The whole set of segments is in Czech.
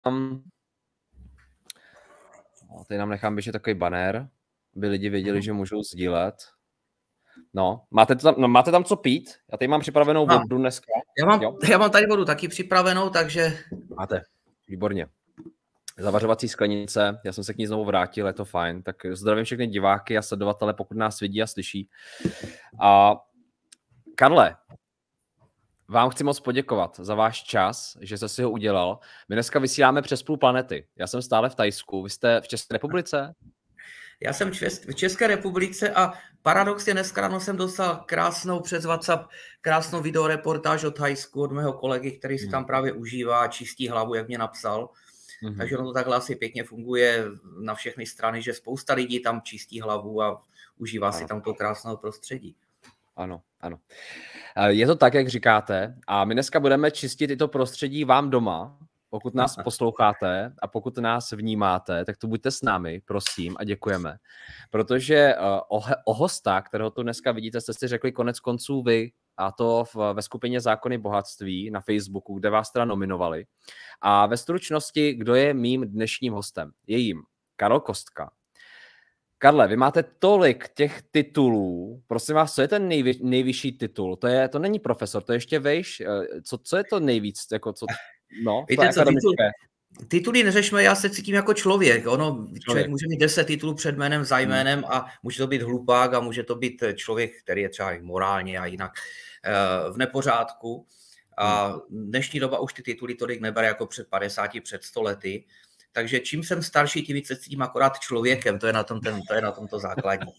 Tady nám nechám běžet takový banner, aby lidi věděli, že můžou sdílet. No, máte tam co pít? Já tady mám připravenou vodu dneska. Já mám tady vodu taky připravenou, takže... Máte, výborně. Zavařovací sklenice, já jsem se k ní znovu vrátil, je to fajn. Tak zdravím všechny diváky a sledovatele, pokud nás vidí a slyší. A Karle, vám chci moc poděkovat za váš čas, že jste si ho udělal. My dneska vysíláme přes půl planety. Já jsem stále v Thajsku. Vy jste v České republice? Já jsem v České republice a paradoxně dneska ráno jsem dostal přes WhatsApp krásnou videoreportáž od Thajsku, od mého kolegy, který si tam právě užívá, čistí hlavu, jak mě napsal. Takže ono to takhle asi pěkně funguje na všechny strany, že spousta lidí tam čistí hlavu a užívá si tam to krásného prostředí. Ano. Je to tak, jak říkáte, a my dneska budeme čistit i to prostředí vám doma. Pokud nás posloucháte a pokud nás vnímáte, tak tu buďte s námi, prosím, a děkujeme. Protože o hosta, kterého tu dneska vidíte, jste si řekli konec konců vy, a to ve skupině Zákony bohatství na Facebooku, kde vás teda nominovali. A ve stručnosti, kdo je mým dnešním hostem? Je jím Karel Kostka. Karle, vy máte tolik těch titulů. Prosím vás, co je ten nejvyšší titul? To není profesor, to je ještě vejš. Co je to nejvíc? Víte co, tituly neřešme, já se cítím jako člověk. Člověk může mít 10 titulů před jménem, za jménem a může to být hlupák a může to být člověk, který je třeba morálně a jinak v nepořádku. A dnešní doba už ty tituly tolik nebere jako před 50, před 100 lety. Takže čím jsem starší, tím víc se cítím akorát člověkem. To je na tomto základní.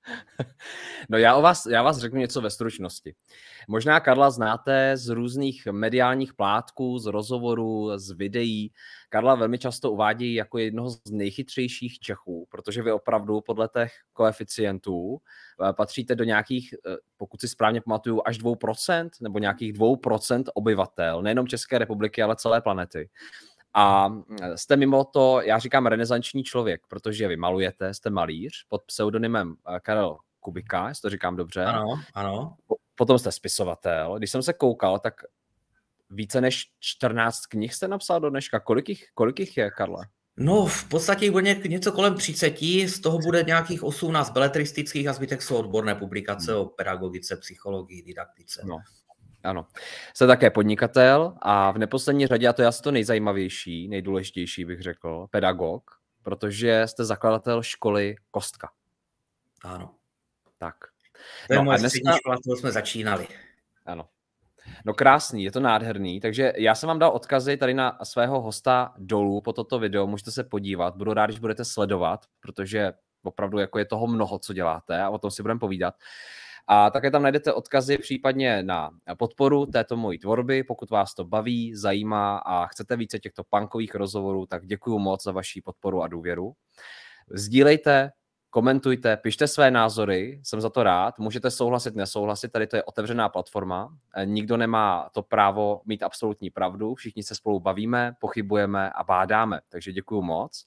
No já vás řeknu něco ve stručnosti. Možná Karla znáte z různých mediálních plátků, z rozhovorů, z videí. Karla velmi často uvádí jako jednoho z nejchytřejších Čechů, protože vy opravdu podle těch koeficientů patříte do nějakých, pokud si správně pamatuju, až 2% nebo nějakých 2% obyvatel, nejenom České republiky, ale celé planety. A jste mimo to, já říkám renesanční člověk, protože vy malujete, jste malíř pod pseudonymem Karel Kubika, jestli to říkám dobře. Ano. Potom jste spisovatel. Když jsem se koukal, tak více než 14 knih jste napsal do dneška. Kolik jich je, Karle? No, v podstatě bude něco kolem 30, z toho bude nějakých 18 beletristických a zbytek jsou odborné publikace o pedagogice, psychologii, didaktice. No. Ano. Jste také podnikatel a v neposlední řadě, a to je asi to nejzajímavější, nejdůležitější bych řekl, pedagog, protože jste zakladatel školy Kostka. Ano. Tak. To je moje střední škola, kterou jsme začínali. Ano. No krásný, je to nádherný, takže já jsem vám dal odkazy tady na svého hosta dolů po toto video, můžete se podívat, budu rád, když budete sledovat, protože opravdu jako je toho mnoho, co děláte a o tom si budeme povídat. A také tam najdete odkazy případně na podporu této mojí tvorby, pokud vás to baví, zajímá a chcete více těchto punkových rozhovorů, tak děkuju moc za vaši podporu a důvěru. Sdílejte, komentujte, pište své názory, jsem za to rád, můžete souhlasit, nesouhlasit, tady to je otevřená platforma, nikdo nemá to právo mít absolutní pravdu, všichni se spolu bavíme, pochybujeme a bádáme, takže děkuju moc.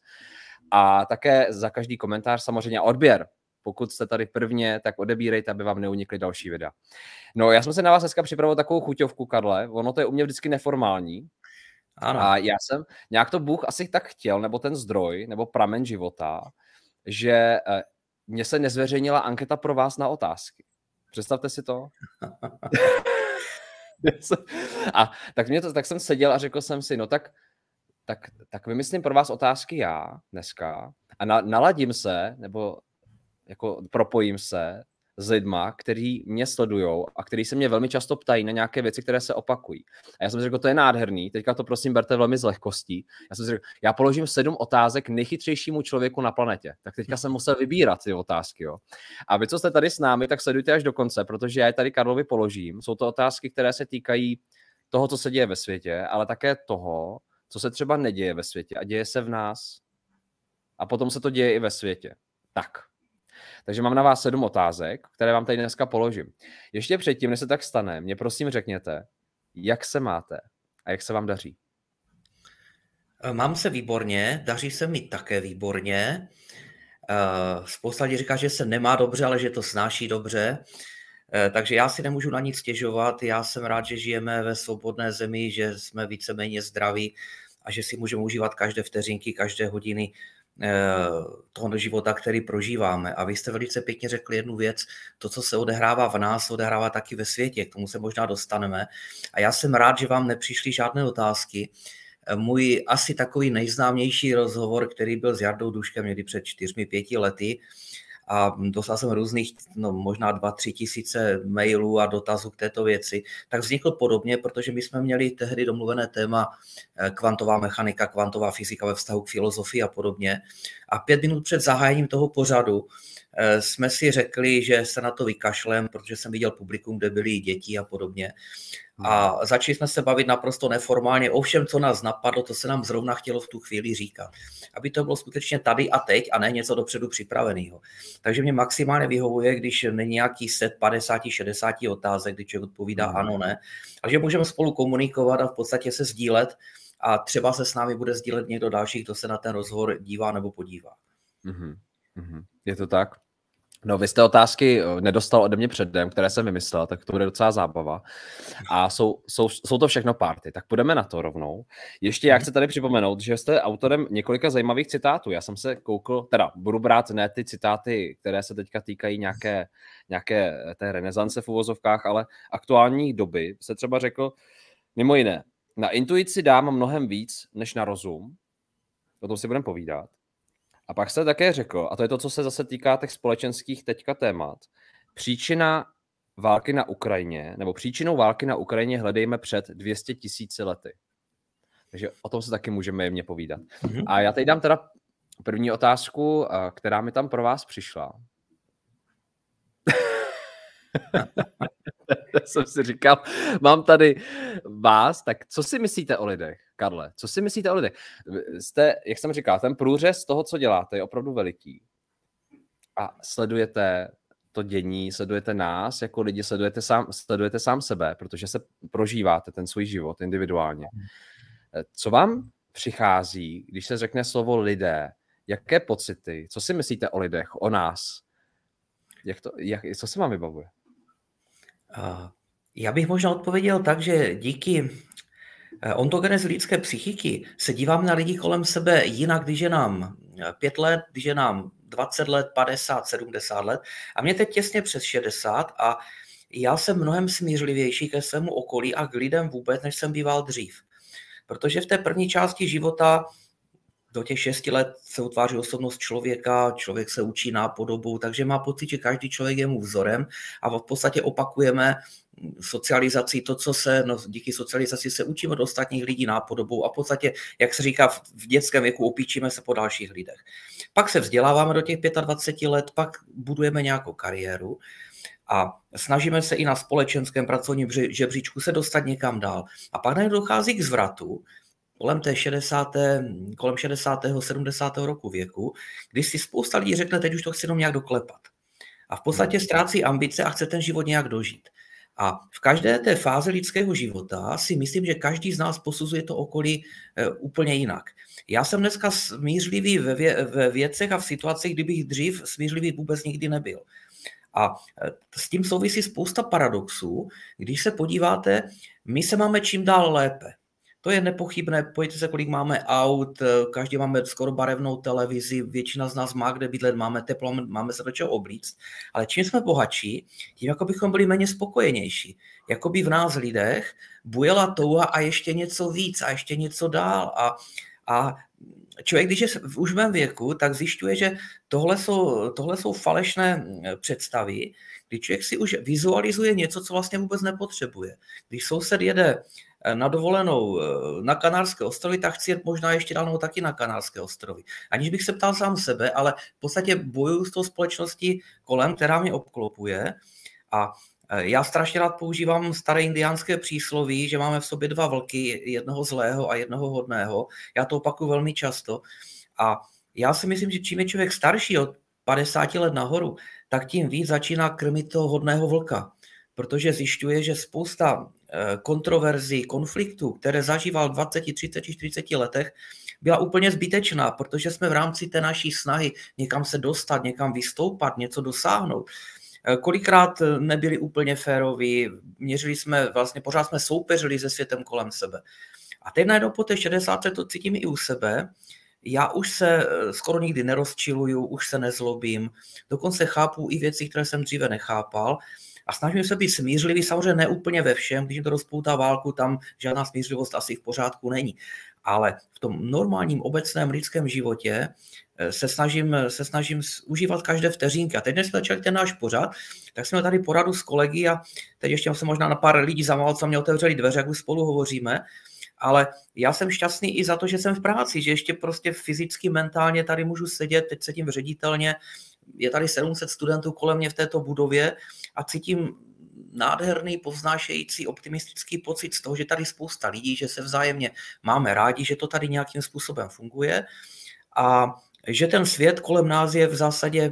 A také za každý komentář samozřejmě odběr. Pokud jste tady prvně, tak odebírejte, aby vám neunikly další videa. No, já jsem se na vás dneska připravil takovou chuťovku, Karle. Ono to je u mě vždycky neformální. Ano. A já jsem, nějak to Bůh asi tak chtěl, nebo ten zdroj, nebo pramen života, že mně se nezveřejnila anketa pro vás na otázky. Představte si to. A tak jsem seděl a řekl jsem si, no tak vymyslím pro vás otázky já dneska a naladím se, nebo jako propojím se s lidma, kteří mě sledujou a kteří se mě velmi často ptají na nějaké věci, které se opakují. A já jsem si řekl, to je nádherný, teďka to prosím berte velmi s lehkostí. Já jsem si řekl, já položím 7 otázek nejchytřejšímu člověku na planetě. Tak teďka jsem musel vybírat ty otázky. Jo. A vy, co jste tady s námi, tak sledujte až do konce, protože já je tady Karlovi položím. Jsou to otázky, které se týkají toho, co se děje ve světě, ale také toho, co se třeba neděje ve světě a děje se v nás. A potom se to děje i ve světě. Tak. Takže mám na vás 7 otázek, které vám tady dneska položím. Ještě předtím, než se tak stane, mě prosím řekněte, jak se máte a jak se vám daří? Mám se výborně, daří se mi také výborně. Spousta lidí říká, že se nemá dobře, ale že to snáší dobře. Takže já si nemůžu na nic stěžovat. Já jsem rád, že žijeme ve svobodné zemi, že jsme víceméně zdraví a že si můžeme užívat každé vteřinky, každé hodiny toho života, který prožíváme. A vy jste velice pěkně řekli jednu věc, to, co se odehrává v nás, se odehrává taky ve světě, k tomu se možná dostaneme. A já jsem rád, že vám nepřišly žádné otázky. Můj asi takový nejznámější rozhovor, který byl s Jardou Duškem někdy před 4-5 lety, a dostal jsem různých, možná 2-3 tisíce mailů a dotazů k této věci, tak vznikl podobně, protože my jsme měli tehdy domluvené téma kvantová mechanika, kvantová fyzika ve vztahu k filozofii a podobně. A 5 minut před zahájením toho pořadu jsme si řekli, že se na to vykašlem, protože jsem viděl publikum, kde byly děti a podobně. A začali jsme se bavit naprosto neformálně. Ovšem, co nás napadlo, to se nám zrovna chtělo v tu chvíli říkat. Aby to bylo skutečně tady a teď a ne něco dopředu připraveného. Takže mě maximálně vyhovuje, když není nějaký set 50-60 otázek, kdy člověk odpovídá ano, ne. Takže můžeme spolu komunikovat a v podstatě se sdílet a třeba se s námi bude sdílet někdo další, kdo se na ten rozhovor dívá nebo podívá. Je to tak? No, vy jste otázky nedostal ode mě předem, které jsem vymyslel, tak to bude docela zábava. A jsou to všechno party, tak půjdeme na to rovnou. Ještě já chci tady připomenout, že jste autorem několika zajímavých citátů. Já jsem se koukl, teda budu brát ne ty citáty, které se teďka týkají nějaké té renesance v uvozovkách, ale aktuální doby se třeba řekl, mimo jiné, na intuici dám mnohem víc, než na rozum. O tom si budeme povídat. A pak jste také řekl, a to je to, co se zase týká těch společenských teďka témat, příčinou války na Ukrajině hledejme před 200 000 lety. Takže o tom se taky můžeme jemně povídat. A já teď dám teda první otázku, která mi tam pro vás přišla. Jsem si říkal, mám tady vás, tak co si myslíte o lidech, Karle? Co si myslíte o lidech? Jste, jak jsem říkal, ten průřez toho, co děláte, je opravdu veliký. A sledujete to dění, sledujete nás jako lidi, sledujete sám sebe, protože se prožíváte ten svůj život individuálně. Co vám přichází, když se řekne slovo lidé? Jaké pocity? Co si myslíte o lidech, o nás? Co se vám vybavuje? Já bych možná odpověděl tak, že díky ontogenezi lidské psychiky se dívám na lidi kolem sebe jinak, když je nám 5 let, když je nám 20 let, 50, 70 let. A mě teď těsně přes 60 a já jsem mnohem smířlivější ke svému okolí a k lidem vůbec, než jsem býval dřív. Protože v té první části života do těch 6 let se utváří osobnost člověka, člověk se učí nápodobou, takže má pocit, že každý člověk je mu vzorem a v podstatě opakujeme socializaci, to, co se, díky socializaci se učíme od ostatních lidí nápodobou a v podstatě, jak se říká, v dětském věku opíčíme se po dalších lidech. Pak se vzděláváme do těch 25 let, pak budujeme nějakou kariéru a snažíme se i na společenském pracovním žebříčku se dostat někam dál. A pak dochází k zvratu, kolem 60. 70. roku věku, kdy si spousta lidí řekne, teď už to chci jenom nějak doklepat. A v podstatě ztrácí ambice a chce ten život nějak dožít. A v každé té fázi lidského života si myslím, že každý z nás posuzuje to okolí úplně jinak. Já jsem dneska smířlivý ve věcech a v situacích, kdybych dřív smířlivý vůbec nikdy nebyl. A s tím souvisí spousta paradoxů. Když se podíváte, my se máme čím dál lépe. To je nepochybné, pojďte se, kolik máme aut, každý máme skoro barevnou televizi, většina z nás má kde bydlet, máme teplo, máme se do čeho oblíct, ale čím jsme bohatší, tím jako bychom byli méně spokojenější. Jakoby v nás lidech bujela touha a ještě něco víc a ještě něco dál a člověk, když je už v mém věku, tak zjišťuje, že tohle jsou falešné představy, kdy člověk si už vizualizuje něco, co vlastně vůbec nepotřebuje. Když soused jede na dovolenou na Kanárské ostrovy, tak chci jet možná ještě dál nebo taky na Kanárské ostrovy. Aniž bych se ptal sám sebe, ale v podstatě bojuju s tou společností kolem, která mě obklopuje. A já strašně rád používám staré indiánské přísloví, že máme v sobě 2 vlky, jednoho zlého a jednoho hodného. Já to opakuju velmi často. A já si myslím, že čím je člověk starší od 50 let nahoru, tak tím víc začíná krmit toho hodného vlka. Protože zjišťuje, že spousta kontroverzí, konfliktů, které zažíval v 20, 30, 40 letech, byla úplně zbytečná, protože jsme v rámci té naší snahy někam se dostat, někam vystoupat, něco dosáhnout. Kolikrát nebyli úplně féroví, měřili jsme, vlastně pořád jsme soupeřili se světem kolem sebe. A teď najednou po té 60 to cítím i u sebe. Já už se skoro nikdy nerozčiluju, už se nezlobím, dokonce chápu i věci, které jsem dříve nechápal a snažím se být smířlivý, samozřejmě ne úplně ve všem, když to rozpoutá válku, tam žádná smířlivost asi v pořádku není. Ale v tom normálním obecném lidském životě se snažím užívat každé vteřinky. A teď, než jsme začali ten náš pořad, tak jsme tady poradu s kolegy a teď ještě jsem možná na pár lidí zavolal, co mě otevřeli dveře, jak už spolu hovoříme. Ale já jsem šťastný i za to, že jsem v práci, že ještě prostě fyzicky, mentálně tady můžu sedět, teď sedím ředitelně, je tady 700 studentů kolem mě v této budově a cítím nádherný, povznášející, optimistický pocit z toho, že tady spousta lidí, že se vzájemně máme rádi, že to tady nějakým způsobem funguje a že ten svět kolem nás je v zásadě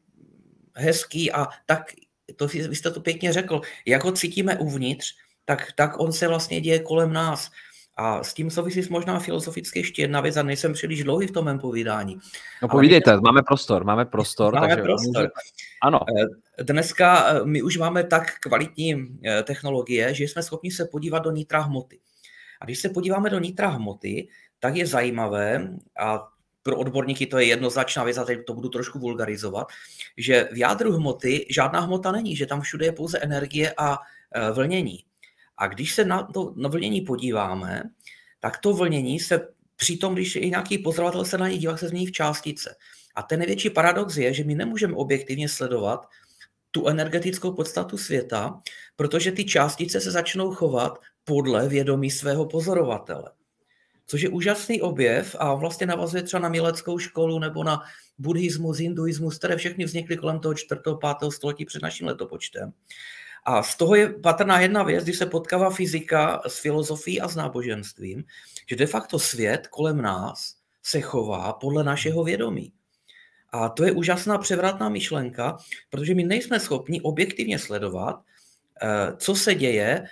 hezký a tak, vy jste to pěkně řekl, jak ho cítíme uvnitř, tak on se vlastně děje kolem nás. A s tím souvisí možná filozoficky ještě jedna věc, a nejsem příliš dlouhý v tom mém povídání. No povídejte, máme prostor. Máme prostor. Ano. Dneska my už máme tak kvalitní technologie, že jsme schopni se podívat do nitra hmoty. A když se podíváme do nitra hmoty, tak je zajímavé, a pro odborníky to je jednoznačná věc, a teď to budu trošku vulgarizovat, že v jádru hmoty žádná hmota není, že tam všude je pouze energie a vlnění. A když se na to vlnění podíváme, tak to vlnění se přitom, když i nějaký pozorovatel se na něj dívá, se změní v částice. A ten největší paradox je, že my nemůžeme objektivně sledovat tu energetickou podstatu světa, protože ty částice se začnou chovat podle vědomí svého pozorovatele. Což je úžasný objev a vlastně navazuje třeba na mileckou školu nebo na buddhismus, hinduismus, které všechny vznikly kolem toho 4. 5. století před naším letopočtem. A z toho je patrná jedna věc, když se potkává fyzika s filozofií a s náboženstvím, že de facto svět kolem nás se chová podle našeho vědomí. A to je úžasná převratná myšlenka, protože my nejsme schopni objektivně sledovat, co se děje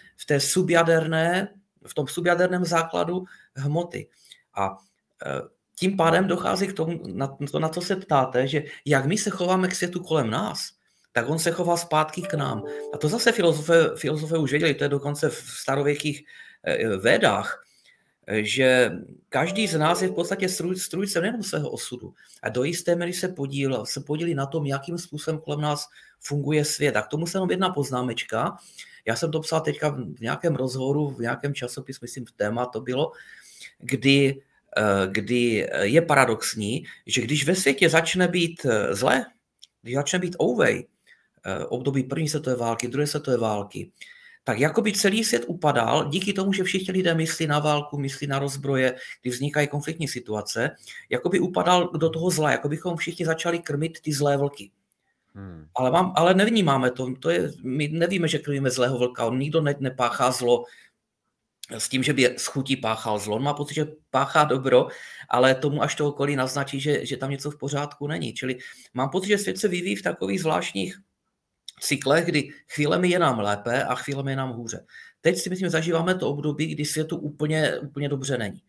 v tom subjaderném základu hmoty. A tím pádem dochází k tomu, na co se ptáte, že jak my se chováme k světu kolem nás, tak on se chová zpátky k nám. A to zase filozofé už věděli, to je dokonce v starověkých védách, že každý z nás je v podstatě strůjce nejen svého osudu. A do jisté míry se podílí na tom, jakým způsobem kolem nás funguje svět. A k tomu se jenom jedna poznámečka. Já jsem to psal teďka v nějakém rozhovoru, v nějakém časopisu, myslím v Téma to bylo, kdy je paradoxní, že když ve světě začne být zle, když začne být ouvej, období první světové války, druhé světové války, tak jako by celý svět upadal díky tomu, že všichni lidé myslí na válku, myslí na rozbroje, kdy vznikají konfliktní situace, jako by upadal do toho zla, jako bychom všichni začali krmit ty zlé vlky. Ale nevnímáme to, my nevíme, že krmíme zlého vlka, on nikdo nepáchá zlo s tím, že by s chutí páchal zlo. On má pocit, že páchá dobro, ale tomu až to okolí naznačí, že tam něco v pořádku není. Čili mám pocit, že svět se vyvíjí v takových zvláštních cyklech, kdy chvílemi je nám lépe a chvílemi je nám hůře. Teď si myslím, zažíváme to období, kdy světu úplně dobře není.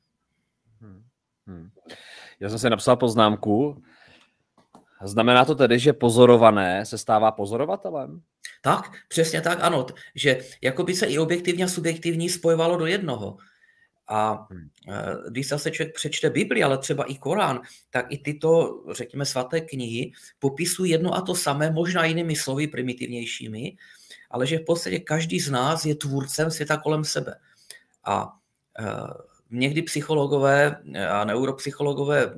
Já jsem si napsal poznámku. Znamená to tedy, že pozorované se stává pozorovatelem? Tak, přesně tak, ano. Že jako by se i objektivní a subjektivní spojovalo do jednoho. A když zase člověk přečte Bibli, ale třeba i Korán, tak i tyto, řekněme, svaté knihy popisují jedno a to samé, možná jinými slovy, primitivnějšími, ale že v podstatě každý z nás je tvůrcem světa kolem sebe. A někdy psychologové a neuropsychologové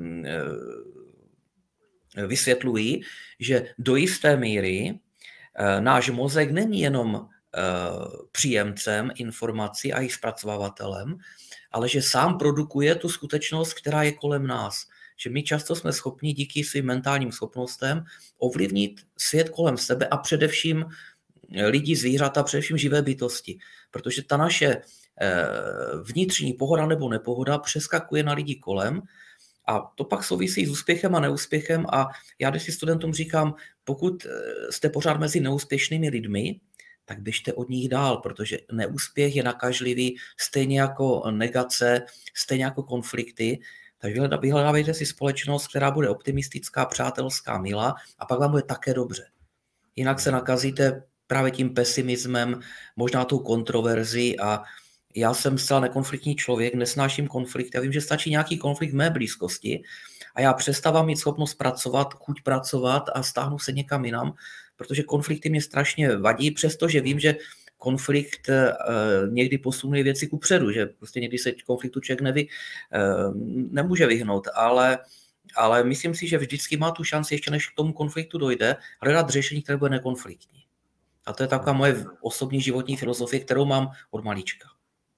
vysvětlují, že do jisté míry náš mozek není jenom příjemcem informací a jejich zpracovávatelem, ale že sám produkuje tu skutečnost, která je kolem nás. Že my často jsme schopni díky svým mentálním schopnostem ovlivnit svět kolem sebe a především lidi, zvířata, především živé bytosti. Protože ta naše vnitřní pohoda nebo nepohoda přeskakuje na lidi kolem a to pak souvisí s úspěchem a neúspěchem a já když si studentům říkám, pokud jste pořád mezi neúspěšnými lidmi, tak běžte od nich dál, protože neúspěch je nakažlivý, stejně jako negace, stejně jako konflikty. Takže vyhledávejte si společnost, která bude optimistická, přátelská, milá a pak vám bude také dobře. Jinak se nakazíte právě tím pesimismem, možná tou kontroverzí a Já jsem zcela nekonfliktní člověk, nesnáším konflikt. Já vím, že stačí nějaký konflikt v mé blízkosti a já přestávám mít schopnost pracovat, chuť pracovat a stáhnu se někam jinam, protože konflikty mě strašně vadí, přestože vím, že konflikt někdy posunuje věci kupředu, že prostě někdy se konfliktu člověk nemůže vyhnout, ale myslím si, že vždycky má tu šanci, ještě než k tomu konfliktu dojde, hledat řešení, které bude nekonfliktní. A to je taková moje osobní životní filozofie, kterou mám od malička.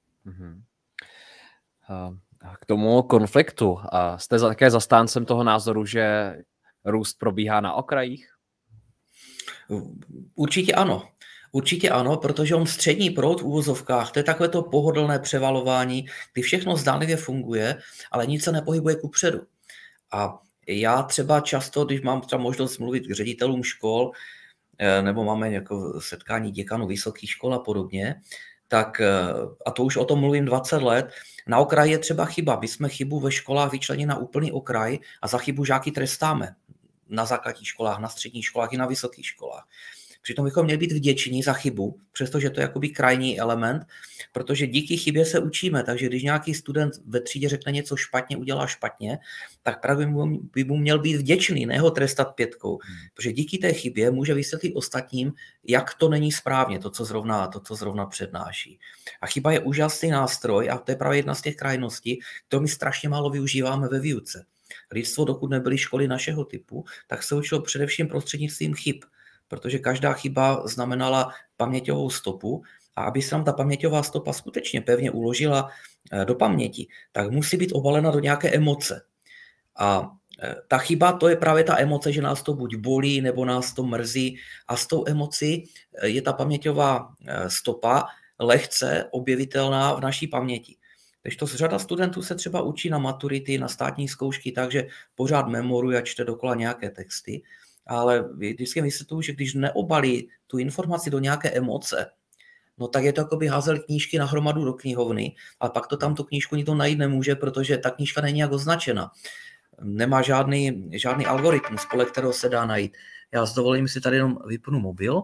K tomu konfliktu. Jste také zastáncem toho názoru, že růst probíhá na okrajích? Určitě ano. Určitě ano, protože on střední proud v uvozovkách, to je takové to pohodlné převalování, kdy všechno zdánlivě funguje, ale nic se nepohybuje kupředu. A já třeba často, když mám třeba možnost mluvit k ředitelům škol, nebo máme jako setkání děkanů vysokých škol a podobně, tak, a to už o tom mluvím 20 let, na okraji je třeba chyba. My jsme chybu ve školách vyčlenili na úplný okraj a za chybu žáky trestáme. Na základních školách, na středních školách i na vysokých školách. Přitom bychom měli být vděční za chybu, přestože to je jakoby krajní element, protože díky chybě se učíme, takže když nějaký student ve třídě řekne něco špatně, udělá špatně, tak právě by mu měl být vděčný, ne ho trestat 5, protože díky té chybě může vysvětlit ostatním, jak to není správně, to, co zrovna přednáší. A chyba je úžasný nástroj a to je právě jedna z těch krajností, kterou my strašně málo využíváme ve výuce. Lidstvo, dokud nebyly školy našeho typu, tak se učilo především prostřednictvím chyb, protože každá chyba znamenala paměťovou stopu a aby se nám ta paměťová stopa skutečně pevně uložila do paměti, tak musí být obalena do nějaké emoce. A ta chyba, to je právě ta emoce, že nás to buď bolí, nebo nás to mrzí a s tou emocí je ta paměťová stopa lehce objevitelná v naší paměti. Takže to řada studentů se třeba učí na maturity, na státní zkoušky, takže pořád memoruje a čte dokola nějaké texty, ale vždycky vysvětluji, že když neobalí tu informaci do nějaké emoce, no tak je to jako by házel knížky na hromadu do knihovny, ale pak to tam tu knížku nikdo najít nemůže, protože ta knížka není nějak označena. Nemá žádný algoritmus, podle kterého se dá najít. Já s dovolením si tady jenom vypnu mobil.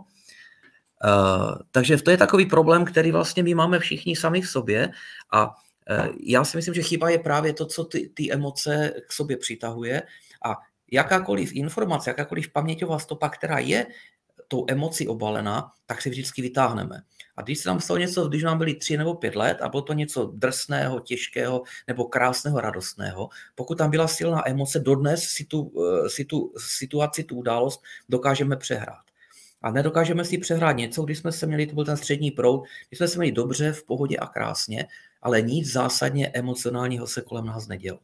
Takže to je takový problém, který vlastně my máme všichni sami v sobě a já si myslím, že chyba je právě to, co ty emoce k sobě přitahuje a jakákoliv informace, jakákoliv paměťová stopa, která je tou emocí obalená, tak si vždycky vytáhneme. A když se nám stalo něco, když nám byli 3 nebo 5 let a bylo to něco drsného, těžkého nebo krásného, radostného, pokud tam byla silná emoce, dodnes si tu situaci, tu událost dokážeme přehrát. A nedokážeme si přehrát něco, když jsme se měli, to byl ten střední proud, když jsme se měli dobře, v pohodě a krásně, ale nic zásadně emocionálního se kolem nás nedělo.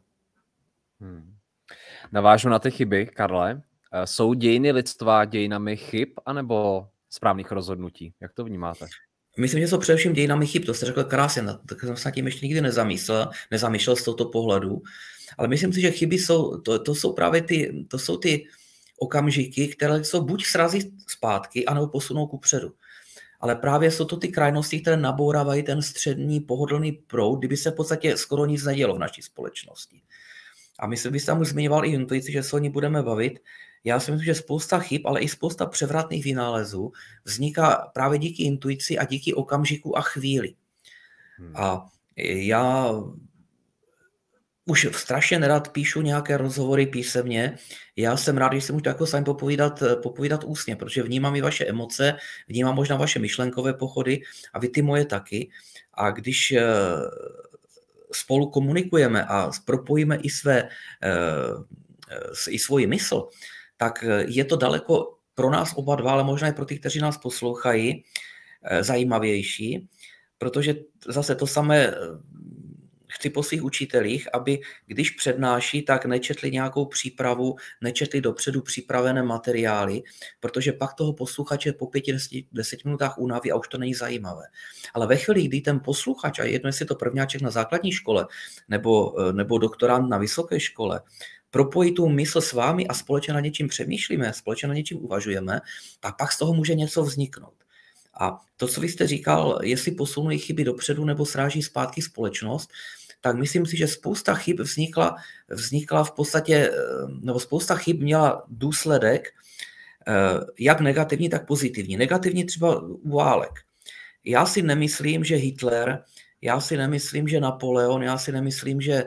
Navážu na ty chyby, Karle. Jsou dějiny lidstva dějinami chyb anebo správných rozhodnutí? Jak to vnímáte? Myslím, že jsou především dějinami chyb, to jste řekl krásně, tak jsem se nad tím ještě nikdy nezamýšlel z tohoto pohledu, ale myslím si, že chyby to jsou právě ty okamžiky, které jsou buď srazí zpátky, anebo posunou kupředu. Ale právě jsou to ty krajnosti, které nabourávají ten střední pohodlný proud, kdyby se v podstatě skoro nic nedělo v naší společnosti. A myslím, byste tam už zmiňoval i intuici, že se o ní budeme bavit. Já si myslím, že spousta chyb, ale i spousta převratných vynálezů vzniká právě díky intuici a díky okamžiku a chvíli. A já už strašně nerad píšu nějaké rozhovory písemně. Já jsem rád, když se můžu jako sami popovídat ústně, protože vnímám i vaše emoce, vnímám možná vaše myšlenkové pochody a vy ty moje taky. A když spolu komunikujeme a propojíme i svoji mysl, tak je to daleko pro nás oba dva, ale možná i pro ty, kteří nás poslouchají, zajímavější, protože zase to samé chci po svých učitelích, aby když přednáší, tak nečetli nějakou přípravu, nečetli dopředu připravené materiály, protože pak toho posluchače po 5-10 minutách unaví a už to není zajímavé. Ale ve chvíli, kdy ten posluchač, a jedno jestli to prvňáček na základní škole nebo doktorant na vysoké škole, propojí tu mysl s vámi a společně na něčím přemýšlíme, společně na něčím uvažujeme, tak pak z toho může něco vzniknout. A to, co vy jste říkal, jestli posunují chyby dopředu nebo sráží zpátky společnost, tak myslím si, že spousta chyb vznikla v podstatě, nebo spousta chyb měla důsledek jak negativní, tak pozitivní. Negativní třeba u válek. Já si nemyslím, že Hitler já si nemyslím, že Napoleon, já si nemyslím, že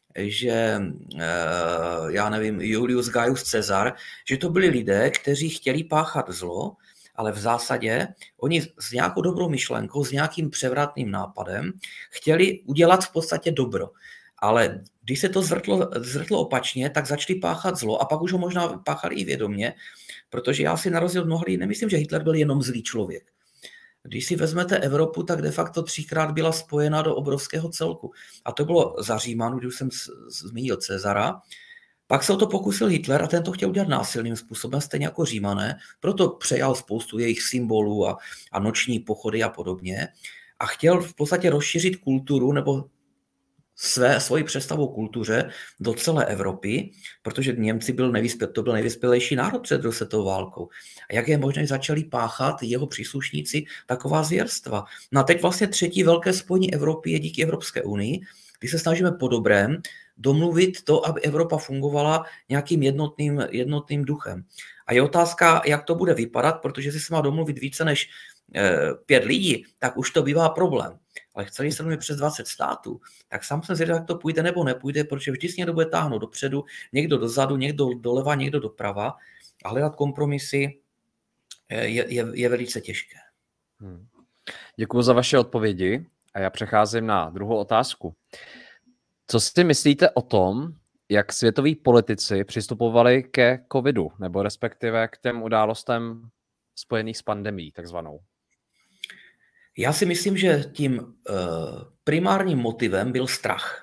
já nevím, Julius Gaius Caesar, že to byli lidé, kteří chtěli páchat zlo, ale v zásadě oni s nějakou dobrou myšlenkou, s nějakým převratným nápadem chtěli udělat v podstatě dobro. Ale když se to zvrtlo opačně, tak začali páchat zlo a pak už ho možná páchali i vědomě, protože já si na rozdíl od mnoha lidí nemyslím, že Hitler byl jenom zlý člověk. Když si vezmete Evropu, tak de facto 3krát byla spojena do obrovského celku. A to bylo za Římanů, když jsem zmínil Cezara. Pak se o to pokusil Hitler a ten to chtěl udělat násilným způsobem, stejně jako Římané. Proto přejal spoustu jejich symbolů a noční pochody a podobně. A chtěl v podstatě rozšířit kulturu nebo svoji představu o kultuře do celé Evropy, protože Němci byl nejvyspělejší národ před druhou světovou válkou. A jak je možné, začali páchat jeho příslušníci taková zvěrstva. No a teď vlastně třetí velké spojení Evropy je díky Evropské unii, kdy se snažíme po dobrém domluvit to, aby Evropa fungovala nějakým jednotným duchem. A je otázka, jak to bude vypadat, protože si se má domluvit více než 5 lidí, tak už to bývá problém. Ale chceli se mluvit přes 20 států, tak sám jsem zvědavý, jak to půjde nebo nepůjde, protože vždy si někdo bude táhnout dopředu, někdo dozadu, někdo doleva, někdo doprava a hledat kompromisy je velice těžké. Děkuji za vaše odpovědi a já přecházím na druhou otázku. Co si myslíte o tom, jak světoví politici přistupovali ke covidu, nebo respektive k těm událostem spojených s pandemií, takzvanou? Já si myslím, že tím primárním motivem byl strach.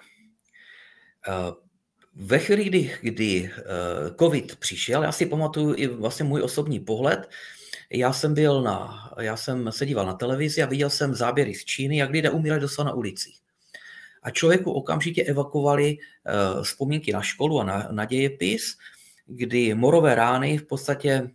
Ve chvíli, kdy covid přišel, já si pamatuju i vlastně můj osobní pohled, já jsem se díval na televizi a viděl jsem záběry z Číny, jak lidé umírali doslova na ulicích. A člověku okamžitě evakuovali vzpomínky na školu a na dějepis, kdy morové rány v podstatě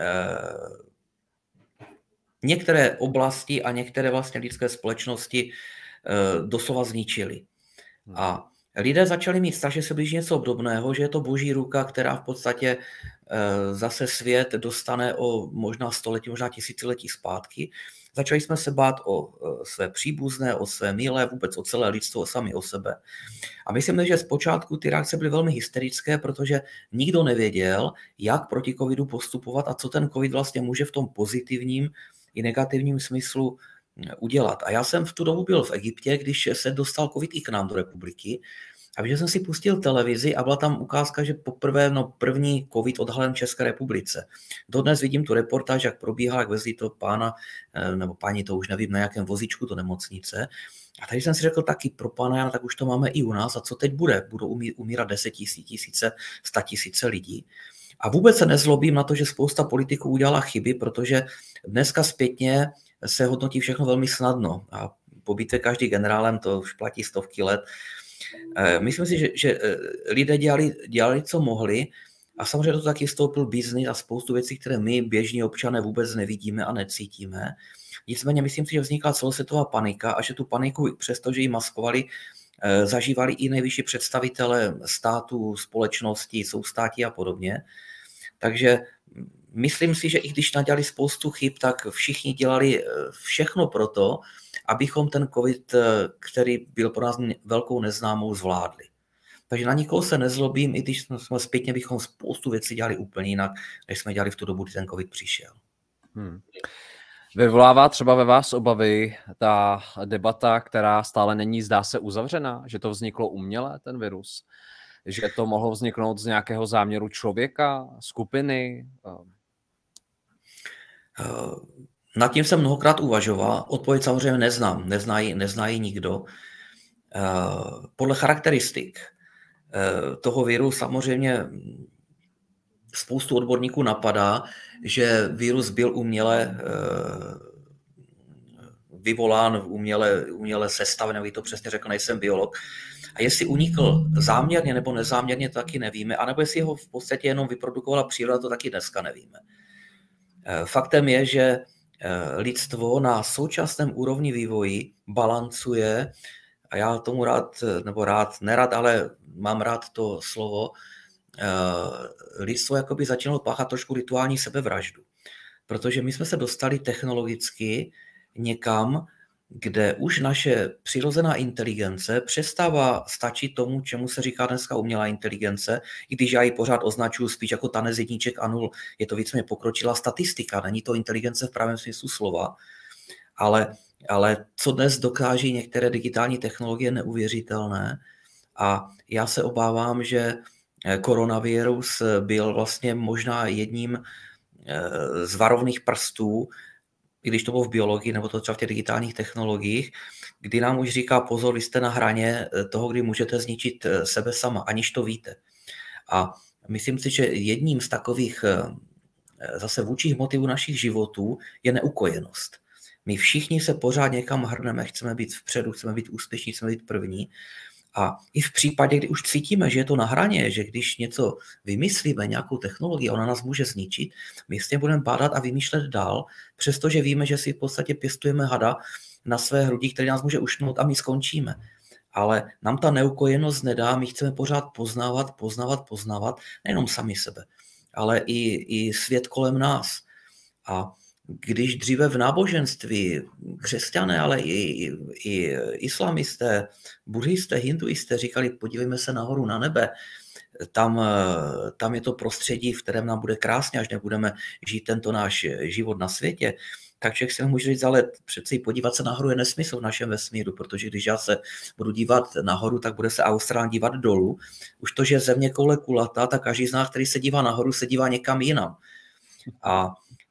některé oblasti a některé vlastně lidské společnosti doslova zničily. A lidé začali mít strach, že se blíží něco obdobného, že je to boží ruka, která v podstatě zase svět dostane o možná století, možná tisíciletí zpátky. Začali jsme se bát o své příbuzné, o své milé, vůbec o celé lidstvo, sami o sebe. A myslím, že zpočátku ty reakce byly velmi hysterické, protože nikdo nevěděl, jak proti covidu postupovat a co ten covid vlastně může v tom pozitivním i negativním smyslu udělat. A já jsem v tu dobu byl v Egyptě, když se dostal covid i k nám do republiky. A když jsem si pustil televizi a byla tam ukázka, že první covid odhalen v České republice. Dodnes vidím tu reportáž, jak probíhá, jak vezli to pána, nebo paní, to už nevím, na jakém vozíčku do nemocnice. A tady jsem si řekl taky pro pána Jana, tak už to máme i u nás. A co teď bude? Budou umírat 10 000, 100 000 lidí. A vůbec se nezlobím na to, že spousta politiků udělala chyby, protože dneska zpětně se hodnotí všechno velmi snadno. A po bitvě každý generálem, to už platí stovky let. Myslím si, že lidé dělali, co mohli, a samozřejmě to taky vstoupil biznis a spoustu věcí, které my, běžní občané, vůbec nevidíme a necítíme. Nicméně myslím si, že vznikla celosvětová panika a že tu paniku, přestože ji maskovali, zažívali i nejvyšší představitelé států, společnosti, soustátí a podobně. Takže myslím si, že i když nadělali spoustu chyb, tak všichni dělali všechno pro to, abychom ten covid, který byl pro nás velkou neznámou, zvládli. Takže na nikoho se nezlobím, i když jsme zpětně bychom spoustu věcí dělali úplně jinak, než jsme dělali v tu dobu, kdy ten covid přišel. Vyvolává třeba ve vás obavy ta debata, která stále není, zdá se, uzavřená, že to vzniklo uměle, ten virus? Že to mohlo vzniknout z nějakého záměru člověka, skupiny? Nad tím jsem mnohokrát uvažoval. Odpověď samozřejmě neznám, neznají nikdo. Podle charakteristik toho viru samozřejmě spoustu odborníků napadá, že virus byl uměle vyvolán, uměle sestaven, jak to přesně řekl, nejsem biolog. A jestli unikl záměrně nebo nezáměrně, to taky nevíme, anebo jestli ho v podstatě jenom vyprodukovala příroda, to taky dneska nevíme. Faktem je, že lidstvo na současném úrovni vývoji balancuje, a já tomu nerad, ale mám rád to slovo, lidstvo jakoby začalo páchat trošku rituální sebevraždu. Protože my jsme se dostali technologicky někam, kde už naše přirozená inteligence přestává stačit tomu, čemu se říká dneska umělá inteligence, i když já ji pořád označuji spíš jako tanec jedniček a nul. Je to víceméně pokročilá statistika, není to inteligence v pravém smyslu slova, ale co dnes dokáží některé digitální technologie, neuvěřitelné. A já se obávám, že koronavirus byl vlastně možná jedním z varovných prstů, i když to bylo v biologii nebo to třeba v těch digitálních technologiích, kdy nám už říká pozor, vy jste na hraně toho, kdy můžete zničit sebe sama, aniž to víte. A myslím si, že jedním z takových zase vůčích motivů našich životů je neukojenost. My všichni se pořád někam hrneme, chceme být vpředu, chceme být úspěšní, chceme být první. A i v případě, kdy už cítíme, že je to na hraně, že když něco vymyslíme, nějakou technologii, ona nás může zničit, my s tím budeme bádat a vymýšlet dál, přestože víme, že si v podstatě pěstujeme hada na své hrudi, který nás může ušnout a my skončíme. Ale nám ta neukojenost nedá, my chceme pořád poznávat, nejenom sami sebe, ale i svět kolem nás. A když dříve v náboženství křesťané, ale i islamisté, buddhisté, hinduisté říkali, podívejme se nahoru na nebe, tam je to prostředí, v kterém nám bude krásně, až nebudeme žít tento náš život na světě, tak člověk si může říct, ale přeci podívat se nahoru je nesmysl v našem vesmíru, protože když já se budu dívat nahoru, tak bude se Austrálán dívat dolů. Už to, že země koule kulatá, tak každý z nás, který se dívá nahoru, se dívá někam jinam. A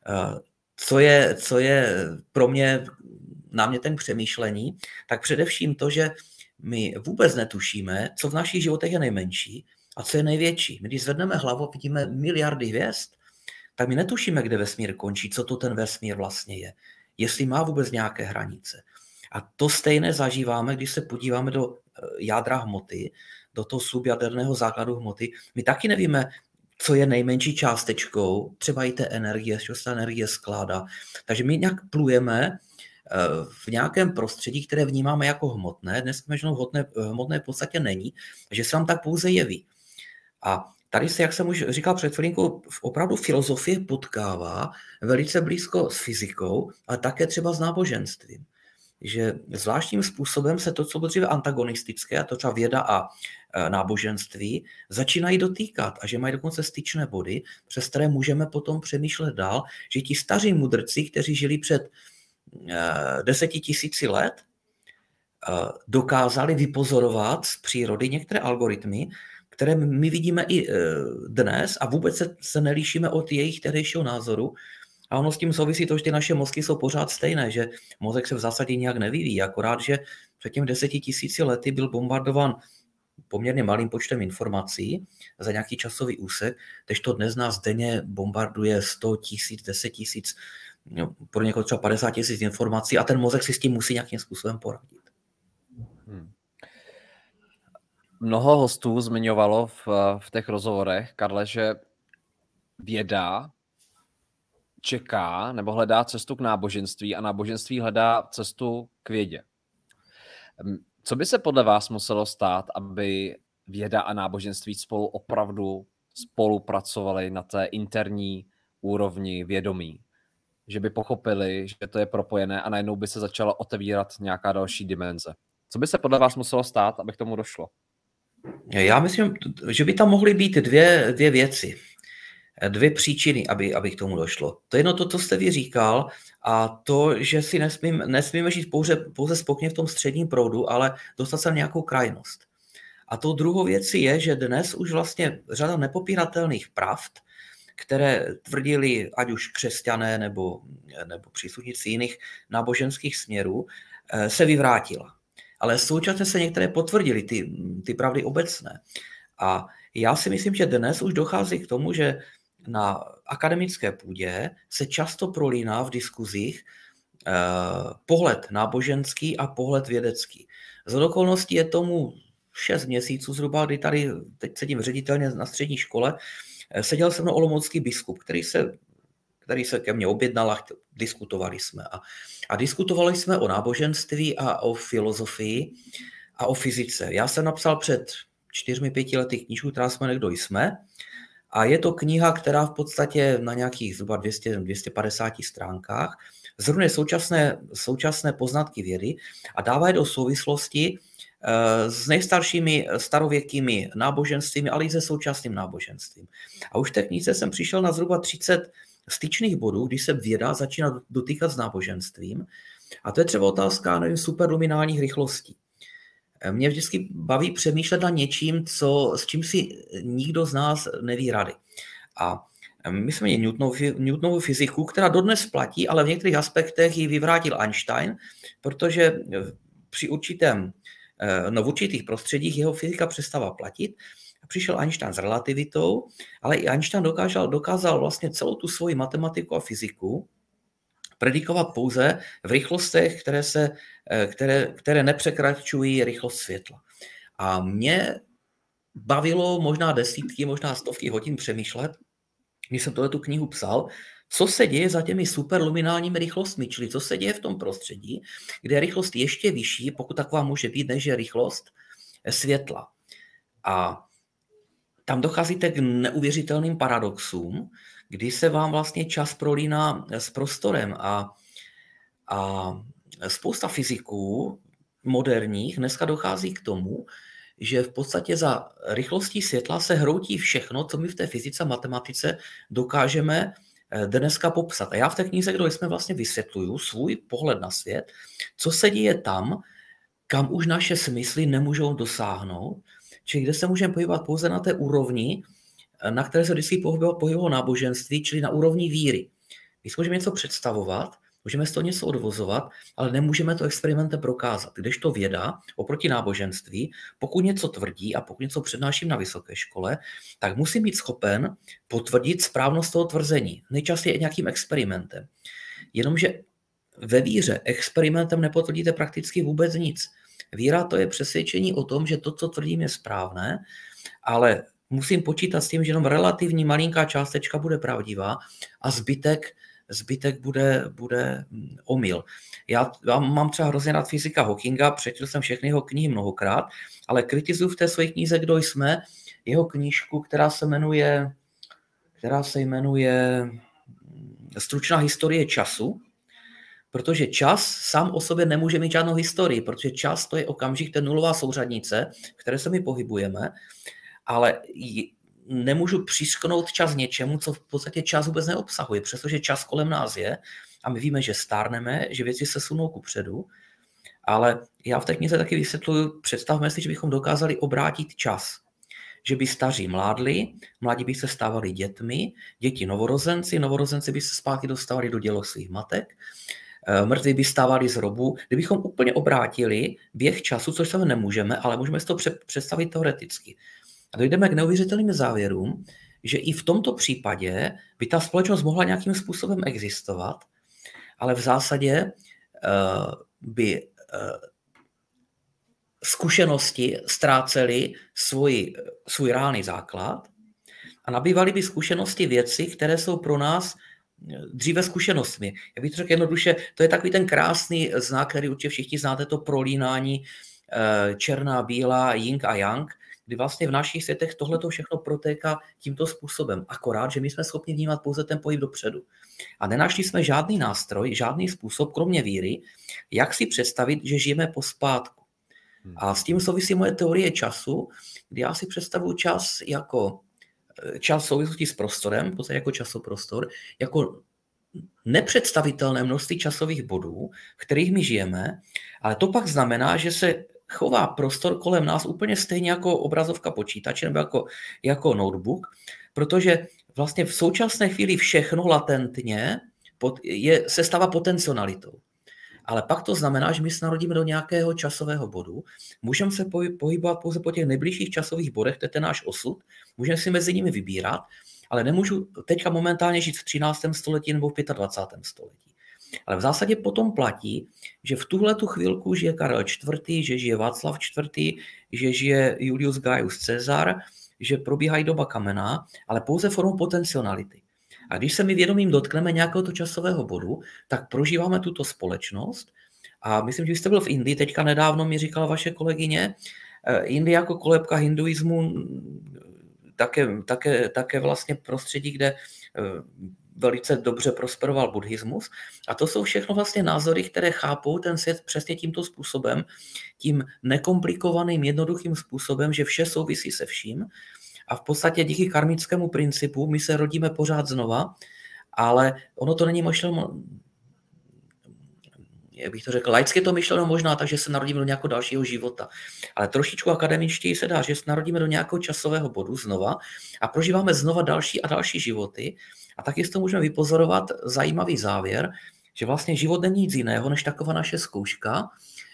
co je pro mě námětem k přemýšlení, tak především to, že my vůbec netušíme, co v našich životech je nejmenší a co je největší. My když zvedneme hlavu, vidíme miliardy hvězd, tak my netušíme, kde vesmír končí, co to ten vesmír vlastně je, jestli má vůbec nějaké hranice. A to stejné zažíváme, když se podíváme do jádra hmoty, do toho subjaderného základu hmoty. My taky nevíme, co je nejmenší částečkou, třeba i té energie, z čeho se ta energie skládá. Takže my nějak plujeme v nějakém prostředí, které vnímáme jako hmotné. Dnes hmotné v podstatě není, že se nám tak pouze jeví. A tady se, jak jsem už říkal před chvilinkou, opravdu filozofie potkává velice blízko s fyzikou, ale také třeba s náboženstvím. Že zvláštním způsobem se to, co bylo dříve antagonistické, a to třeba věda a náboženství, začínají dotýkat a že mají dokonce styčné body, přes které můžeme potom přemýšlet dál, že ti staří mudrci, kteří žili před 10 000 let, dokázali vypozorovat z přírody některé algoritmy, které my vidíme i dnes a vůbec se nelíšíme od jejich tehdejšího názoru. A ono s tím souvisí to, že ty naše mozky jsou pořád stejné, že mozek se v zásadě nějak nevyvíjí, akorát, že před těmi 10 000 lety byl bombardován poměrně malým počtem informací za nějaký časový úsek, kdežto dnes nás denně bombarduje 100 000, 10 000, pro někoho třeba 50 000 informací a ten mozek si s tím musí nějakým způsobem poradit. Mnoho hostů zmiňovalo v těch rozhovorech, Karle, že věda čeká nebo hledá cestu k náboženství a náboženství hledá cestu k vědě. Co by se podle vás muselo stát, aby věda a náboženství spolu opravdu spolupracovaly na té interní úrovni vědomí? Že by pochopili, že to je propojené a najednou by se začala otevírat nějaká další dimenze. Co by se podle vás muselo stát, aby k tomu došlo? Já myslím, že by tam mohly být dvě věci. Dvě příčiny, aby k tomu došlo. To je jedno to, co jste vy říkal, a to, že si nesmíme žít pouze spokojně v tom středním proudu, ale dostat se na nějakou krajnost. A tou druhou věcí je, že dnes už vlastně řada nepopíratelných pravd, které tvrdili ať už křesťané nebo příslušníci jiných náboženských směrů, se vyvrátila. Ale současně se některé potvrdily, ty pravdy obecné. A já si myslím, že dnes už dochází k tomu, že na akademické půdě se často prolíná v diskuzích pohled náboženský a pohled vědecký. Z okolností je tomu 6 měsíců zhruba, kdy tady, teď sedím ředitelně na střední škole, seděl se mnou olomoucký biskup, který se ke mně objednal a diskutovali jsme. A diskutovali jsme o náboženství a o filozofii a o fyzice. Já jsem napsal před 4-5 lety knížku, která se jmenuje Kdo jsme. A je to kniha, která v podstatě na nějakých zhruba 200-250 stránkách zhrnuje současné poznatky vědy a dává je do souvislosti s nejstaršími starověkými náboženstvími, ale i se současným náboženstvím. A už v té knize jsem přišel na zhruba 30 styčných bodů, když se věda začíná dotýkat s náboženstvím. A to je třeba otázka, nevím, superluminálních rychlostí. Mě vždycky baví přemýšlet nad něčím, s čím si nikdo z nás neví rady. A my jsme měli Newtonovu fyziku, která dodnes platí, ale v některých aspektech ji vyvrátil Einstein, protože v určitých prostředích jeho fyzika přestává platit. Přišel Einstein s relativitou, ale i Einstein dokázal vlastně celou tu svoji matematiku a fyziku predikovat pouze v rychlostech, které nepřekračují rychlost světla. A mě bavilo možná desítky, možná stovky hodin přemýšlet, když jsem tu knihu psal, co se děje za těmi superluminálními rychlostmi, čili co se děje v tom prostředí, kde je rychlost ještě vyšší, pokud taková může být, než je rychlost světla. A tam docházíte k neuvěřitelným paradoxům, kdy se vám vlastně čas prolíná s prostorem a spousta fyziků moderních dneska dochází k tomu, že v podstatě za rychlostí světla se hroutí všechno, co my v té fyzice a matematice dokážeme dneska popsat. A já v té knize, kde jsme vlastně vysvětluju svůj pohled na svět, co se děje tam, kam už naše smysly nemůžou dosáhnout, čili kde se můžeme pohybovat pouze na té úrovni, na které se vždycky pohybovalo náboženství, čili na úrovni víry. My si můžeme něco představovat, můžeme z toho něco odvozovat, ale nemůžeme to experimentem prokázat. Kdežto věda oproti náboženství, pokud něco tvrdí a pokud něco přednáším na vysoké škole, tak musím být schopen potvrdit správnost toho tvrzení. Nejčastěji nějakým experimentem. Jenomže ve víře experimentem nepotvrdíte prakticky vůbec nic. Víra to je přesvědčení o tom, že to, co tvrdím, je správné, ale musím počítat s tím, že jenom relativní malinká částečka bude pravdivá a zbytek bude omyl. Já mám třeba hrozně rád fyzika Hawkinga, přečetl jsem všechny jeho knihy mnohokrát, ale kritizuju v té své knize Kdo jsme, jeho knížku, která se jmenuje Stručná historie času, protože čas sám o sobě nemůže mít žádnou historii, protože čas to je okamžik, to je nulová souřadnice, v které se my pohybujeme, ale nemůžu přisknout čas něčemu, co v podstatě čas vůbec neobsahuje, přestože čas kolem nás je a my víme, že stárneme, že věci se sunou kupředu, ale já v té knize taky vysvětluju, představme si, že bychom dokázali obrátit čas. Že by staří mládli, mladí by se stávali dětmi, děti novorozenci by se zpátky dostávali do děloh svých matek, mrtví by stávali z hrobu. Kdybychom úplně obrátili běh času, což se nemůžeme, ale můžeme si to představit teoreticky. A dojdeme k neuvěřitelným závěrům, že i v tomto případě by ta společnost mohla nějakým způsobem existovat, ale v zásadě by zkušenosti ztrácely svůj reálný základ a nabývaly by zkušenosti věci, které jsou pro nás dříve zkušenostmi. Já bych to řekl jednoduše, to je takový ten krásný znak, který určitě všichni znáte, to prolínání černá, bílá, yin a yang, kdy vlastně v našich světech tohleto všechno protéká tímto způsobem. Akorát, že my jsme schopni vnímat pouze ten pohyb dopředu. A nenašli jsme žádný nástroj, žádný způsob, kromě víry, jak si představit, že žijeme pospátku. A s tím souvisí moje teorie času, kdy já si představuji čas jako čas v souvislosti s prostorem, v podstatě jako časoprostor, jako nepředstavitelné množství časových bodů, v kterých my žijeme, ale to pak znamená, že se chová prostor kolem nás úplně stejně jako obrazovka počítače nebo jako notebook, protože vlastně v současné chvíli všechno latentně se stává potencialitou. Ale pak to znamená, že my se narodíme do nějakého časového bodu, můžeme se pohybovat pouze po těch nejbližších časových bodech, to je ten náš osud, můžeme si mezi nimi vybírat, ale nemůžu teďka momentálně žít v 13. století nebo v 25. století. Ale v zásadě potom platí, že v tuhletu chvilku žije Karel IV., že žije Václav IV., že žije Julius Gaius Caesar, že probíhají doba kamenná, ale pouze formou potenciality. A když se my vědomím dotkneme nějakého to časového bodu, tak prožíváme tuto společnost. A myslím, že jste byl v Indii, teďka nedávno mi říkala vaše kolegyně, Indie jako kolébka hinduismu, také vlastně prostředí, kde velice dobře prosperoval buddhismus. A to jsou všechno vlastně názory, které chápou ten svět přesně tímto způsobem, tím nekomplikovaným, jednoduchým způsobem, že vše souvisí se vším. A v podstatě díky karmickému principu my se rodíme pořád znova, ale ono to není myšleno, jak bych to řekl, laicky to myšleno možná tak, že se narodíme do nějakého dalšího života. Ale trošičku akademičtěji se dá, že se narodíme do nějakého časového bodu znova a prožíváme znova další a další životy. A taky z toho můžeme vypozorovat zajímavý závěr, že vlastně život není nic jiného, než taková naše zkouška,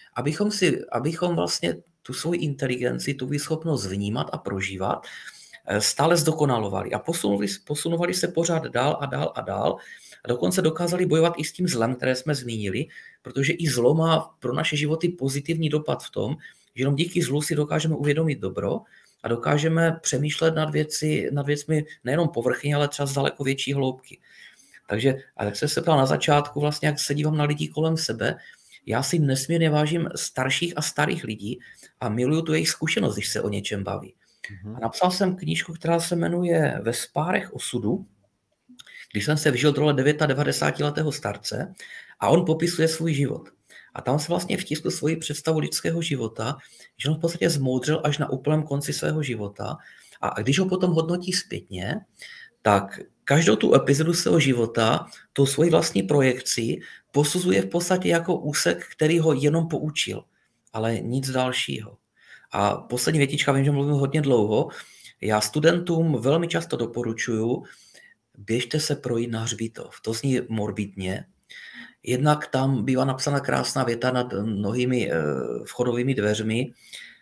abychom vlastně tu svoji inteligenci, tu schopnost vnímat a prožívat, stále zdokonalovali a posunovali se pořád dál a dál a dál. A dokonce dokázali bojovat i s tím zlem, které jsme zmínili, protože i zlo má pro naše životy pozitivní dopad v tom, že jenom díky zlu si dokážeme uvědomit dobro a dokážeme přemýšlet nad věcmi nejenom povrchně, ale třeba z daleko větší hloubky. Takže, a tak se ptal na začátku, vlastně, jak se dívám na lidi kolem sebe, já si nesmírně vážím starších a starých lidí a miluju tu jejich zkušenost, když se o něčem baví. A napsal jsem knížku, která se jmenuje Ve spárech osudu, když jsem se vžil do role 99letého starce a on popisuje svůj život. A tam se vlastně vtiskl svoji představu lidského života, že on v podstatě zmoudřil až na úplném konci svého života a když ho potom hodnotí zpětně, tak každou tu epizodu svého života, tou svoji vlastní projekci, posuzuje v podstatě jako úsek, který ho jenom poučil, ale nic dalšího. A poslední větička, vím, že mluvím hodně dlouho, já studentům velmi často doporučuju, běžte se projít na hřbitov. To zní morbidně. Jednak tam bývá napsána krásná věta nad mnohými vchodovými dveřmi.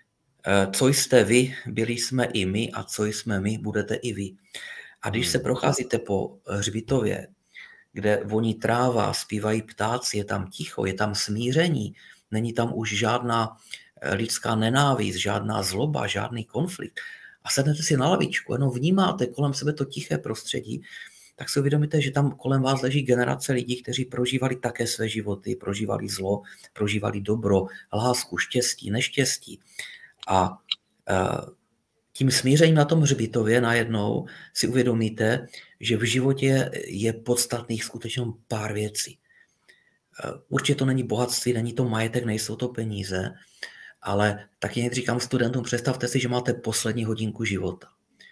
Co jste vy, byli jsme i my a co jsme my, budete i vy. A když se procházíte po hřbitově, kde voní tráva, zpívají ptáci, je tam ticho, je tam smíření, není tam už žádná lidská nenávist, žádná zloba, žádný konflikt a sednete si na lavičku, jenom vnímáte kolem sebe to tiché prostředí, tak si uvědomíte, že tam kolem vás leží generace lidí, kteří prožívali také své životy, prožívali zlo, prožívali dobro, lásku, štěstí, neštěstí. A tím smířením na tom hřbitově najednou si uvědomíte, že v životě je podstatných skutečně pár věcí. Určitě to není bohatství, není to majetek, nejsou to peníze, ale taky někdy říkám studentům, představte si, že máte poslední hodinku života.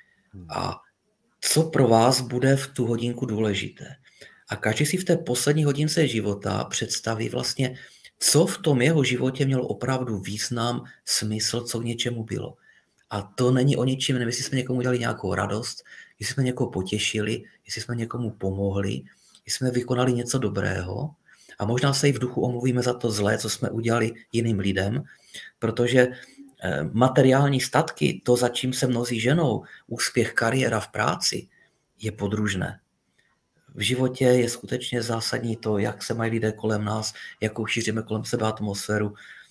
A co pro vás bude v tu hodinku důležité? A každý si v té poslední hodince života představí vlastně, co v tom jeho životě mělo opravdu význam, smysl, co k něčemu bylo. A to není o ničem, nevím, jestli jsme někomu udělali nějakou radost, jestli jsme někoho potěšili, jestli jsme někomu pomohli, jestli jsme vykonali něco dobrého. A možná se i v duchu omluvíme za to zlé, co jsme udělali jiným lidem, protože materiální statky, to, za čím se mnozí ženou, úspěch, kariéra v práci, je podružné. V životě je skutečně zásadní to, jak se mají lidé kolem nás, jakou šíříme kolem sebe atmosféru.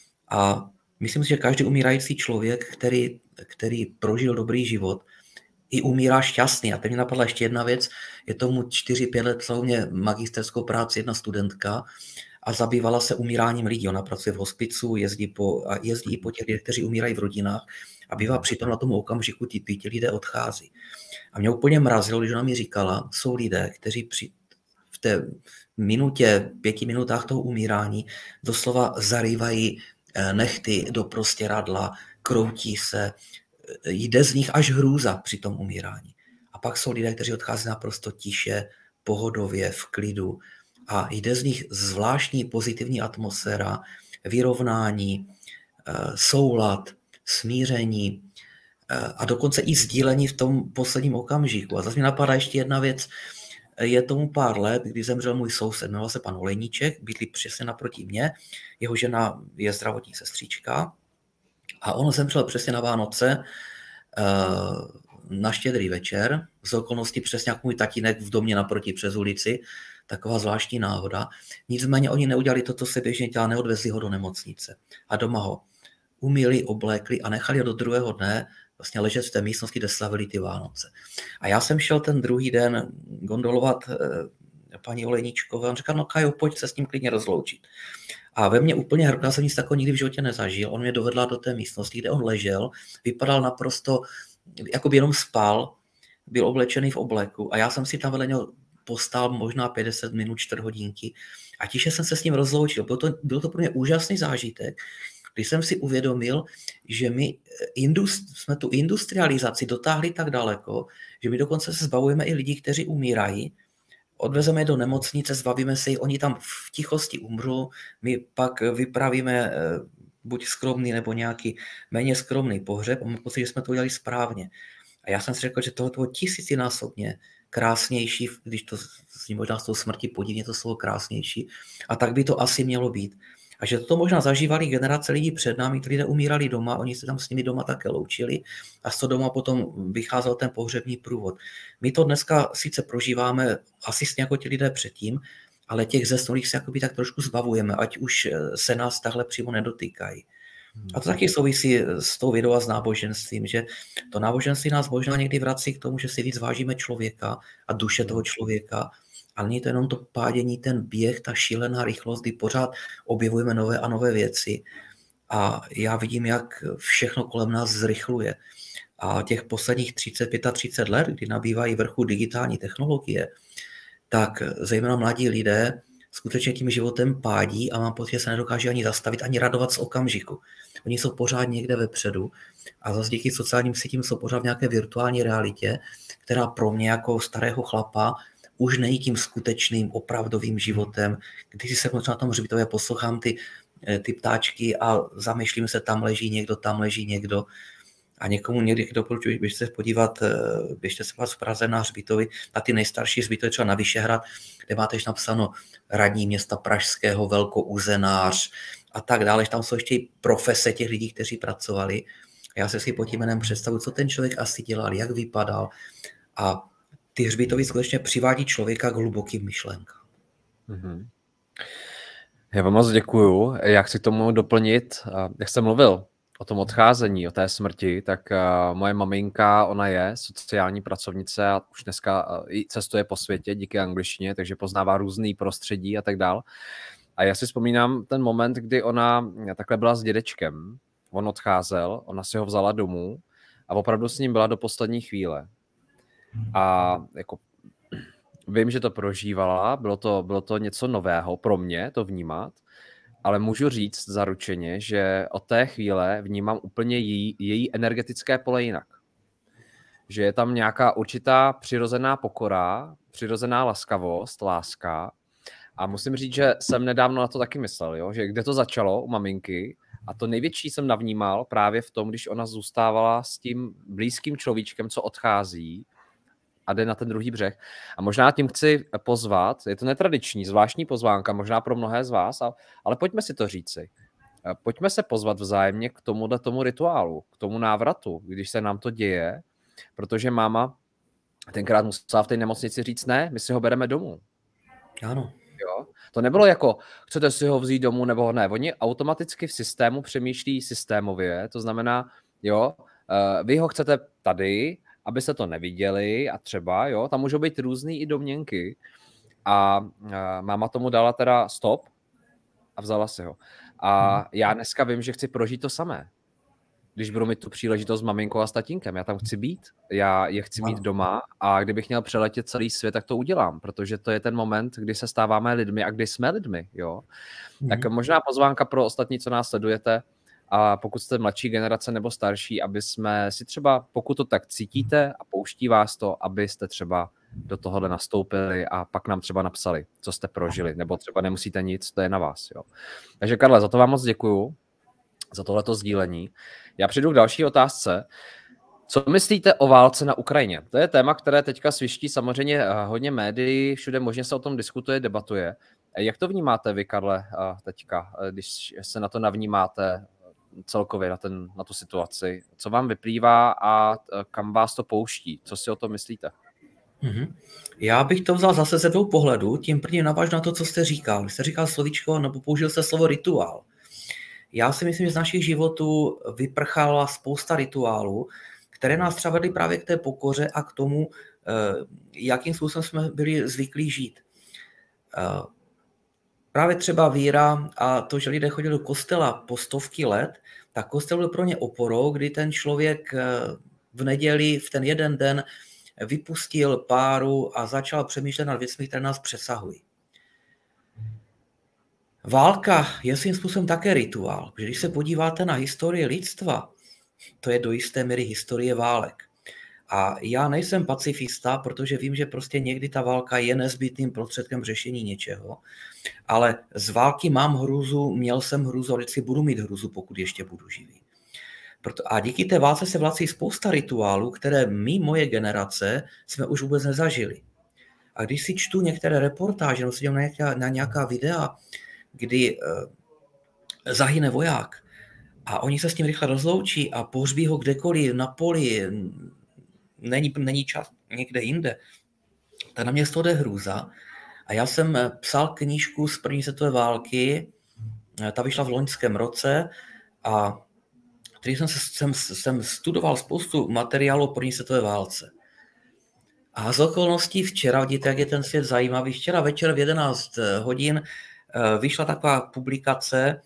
A myslím si, že každý umírající člověk, který prožil dobrý život, i umírá šťastný. A teď mi napadla ještě jedna věc, je tomu 4-5 let, psala mě magisterskou práci jedna studentka a zabývala se umíráním lidí. Ona pracuje v hospicu, jezdí i po těch lidech, kteří umírají v rodinách a bývá přitom na tom okamžiku ti lidé odchází. A mě úplně mrazilo, když ona mi říkala, jsou lidé, kteří v té minutě, 5 minutách toho umírání doslova zarývají nechty do prostěradla, kroutí se, jde z nich až hrůza při tom umírání. A pak jsou lidé, kteří odchází naprosto tiše, pohodově, v klidu a jde z nich zvláštní pozitivní atmosféra, vyrovnání, soulad, smíření a dokonce i sdílení v tom posledním okamžiku. A zase mi napadá ještě jedna věc. Je tomu pár let, kdy zemřel můj soused, jmenoval se pan Olejníček, bydlí přesně naproti mě, jeho žena je zdravotní sestřička a on zemřel přesně na Vánoce, na Štědrý večer, z okolností přesně jak můj tatínek v domě naproti přes ulici, taková zvláštní náhoda. Nicméně oni neudělali to, co se běžně dělá, neodvezli ho do nemocnice a doma ho umyli, oblékli a nechali ho do druhého dne vlastně ležet v té místnosti, kde slavili ty Vánoce. A já jsem šel ten druhý den gondolovat paní Olejníčkové. On říkal, no Kajo, pojď se s ním klidně rozloučit. A ve mně úplně hrkla, jsem nic takového nikdy v životě nezažil. On mě dovedla do té místnosti, kde on ležel, vypadal naprosto, jako by jenom spal, byl oblečený v obleku a já jsem si tam vedle něho postál možná 50 minut, 4 hodinky a tiše jsem se s ním rozloučil. Byl to pro mě úžasný zážitek, když jsem si uvědomil, že my jsme tu industrializaci dotáhli tak daleko, že my dokonce se zbavujeme i lidí, kteří umírají, odvezeme je do nemocnice, zbavíme se jich, oni tam v tichosti umřou, my pak vypravíme buď skromný nebo nějaký méně skromný pohřeb a mám pocit, že jsme to udělali správně. A já jsem si řekl, že tohle bylo tisícinásobně krásnější, když to zní možná z toho smrti podivně to slovo krásnější, a tak by to asi mělo být. A že to možná zažívali generace lidí před námi, kteří umírali doma, oni se tam s nimi doma také loučili a z toho doma potom vycházel ten pohřební průvod. My to dneska sice prožíváme asi stejně jako ti lidé předtím, ale těch zesnulých se jakoby tak trošku zbavujeme, ať už se nás takhle přímo nedotýkají. A to taky souvisí s tou vědou a s náboženstvím, že to náboženství nás možná někdy vrací k tomu, že si víc vážíme člověka a duše toho člověka, ale není to jenom to pádění, ten běh, ta šílená rychlost, kdy pořád objevujeme nové a nové věci. A já vidím, jak všechno kolem nás zrychluje. A těch posledních 30-35 let, kdy nabývají vrchu digitální technologie, tak zejména mladí lidé skutečně tím životem pádí a mám pocit, že se nedokáže ani zastavit, ani radovat z okamžiku. Oni jsou pořád někde vepředu a zase díky sociálním sítím jsou pořád v nějaké virtuální realitě, která pro mě jako starého chlapa už není tím skutečným, opravdovým životem. Když se na tom hřbitově poslouchám ty ptáčky a zamýšlím se, tam leží někdo. A někomu někdy doporučuji, běžte se vás v Praze na hřbitovy, na ty nejstarší hřbitovy, třeba na Vyšehrad, kde máte napsáno radní města pražského, velkouzenář a tak dále. Tam jsou ještě i profese těch lidí, kteří pracovali. A já se si pod tím jménem představuji, co ten člověk asi dělal, jak vypadal. A ty hřbitovy skutečně přivádí člověka k hlubokým myšlenkám. Mm-hmm. Já vám moc děkuju. Já chci k tomu doplnit, jak jsem mluvil o tom odcházení, o té smrti, tak moje maminka, ona je sociální pracovnice a už dneska cestuje po světě díky angličtině, takže poznává různý prostředí a tak dál. A já si vzpomínám ten moment, kdy ona takhle byla s dědečkem, on odcházel, ona si ho vzala domů a opravdu s ním byla do poslední chvíle. A jako vím, že to prožívala, bylo to něco nového pro mě to vnímat, ale můžu říct zaručeně, že od té chvíle vnímám úplně její energetické pole jinak. Že je tam nějaká určitá přirozená pokora, přirozená laskavost, láska. A musím říct, že jsem nedávno na to taky myslel, jo? Že kde to začalo u maminky, a to největší jsem navnímal právě v tom, když ona zůstávala s tím blízkým človíčkem, co odchází a jde na ten druhý břeh. A možná tím chci pozvat, je to netradiční, zvláštní pozvánka, možná pro mnohé z vás, ale pojďme si to říci. Pojďme se pozvat vzájemně k tomu rituálu, k tomu návratu, když se nám to děje, protože máma tenkrát musela v té nemocnici říct ne, my si ho bereme domů. Ano. Jo? To nebylo jako, chcete si ho vzít domů nebo ne. Oni automaticky v systému přemýšlí systémově, to znamená, jo, vy ho chcete tady, aby se to neviděli a třeba, jo, tam můžou být různý i domněnky a máma tomu dala teda stop a vzala si ho. A já dneska vím, že chci prožít to samé. Když budu mít tu příležitost s maminkou a s tatínkem, já tam chci být, já je chci mít doma a kdybych měl přeletět celý svět, tak to udělám, protože to je ten moment, kdy se stáváme lidmi a kdy jsme lidmi, jo. Tak možná pozvánka pro ostatní, co nás sledujete, a pokud jste mladší generace nebo starší, aby jsme si třeba, pokud to tak cítíte a pouští vás to, abyste třeba do tohohle nastoupili a pak nám třeba napsali, co jste prožili, nebo třeba nemusíte nic, to je na vás, jo. Takže Karle, za to vám moc děkuju, za tohleto sdílení. Já přijdu k další otázce. Co myslíte o válce na Ukrajině? To je téma, které teďka sviští samozřejmě hodně médií, všude možně se o tom diskutuje, debatuje. Jak to vnímáte vy, Karle, teďka, když se na to navnímáte celkově na tu situaci? Co vám vyplývá a kam vás to pouští? Co si o tom myslíte? Já bych to vzal zase ze dvou pohledů. Tím prvním navážu na to, co jste říkal. Vy jste říkal slovíčko, nebo použil jste slovo rituál. Já si myslím, že z našich životů vyprchala spousta rituálů, které nás třeba vedly právě k té pokoře a k tomu, jakým způsobem jsme byli zvyklí žít. Právě třeba víra a to, že lidé chodili do kostela po stovky let, tak kostel byl pro ně oporou, kdy ten člověk v neděli, v ten jeden den vypustil páru a začal přemýšlet nad věcmi, které nás přesahují. Válka je svým způsobem také rituál. Když se podíváte na historii lidstva, to je do jisté míry historie válek. A já nejsem pacifista, protože vím, že prostě někdy ta válka je nezbytným prostředkem řešení něčeho, ale z války mám hrůzu, měl jsem hrůzu a vždycky budu mít hrůzu, pokud ještě budu živý. A díky té válce se vrací spousta rituálů, které my, moje generace, jsme už vůbec nezažili. A když si čtu některé reportáže, nebo si dělám na nějaká videa, kdy zahyne voják a oni se s tím rychle rozloučí a pohřbí ho kdekoliv na poli, není čas někde jinde, tak na mě z toho jde hrůza. A já jsem psal knížku z první světové války, ta vyšla v loňském roce a který jsem studoval spoustu materiálů o první světové válce. A z okolností včera, vidíte, jak je ten svět zajímavý, včera večer v 11 hodin vyšla taková publikace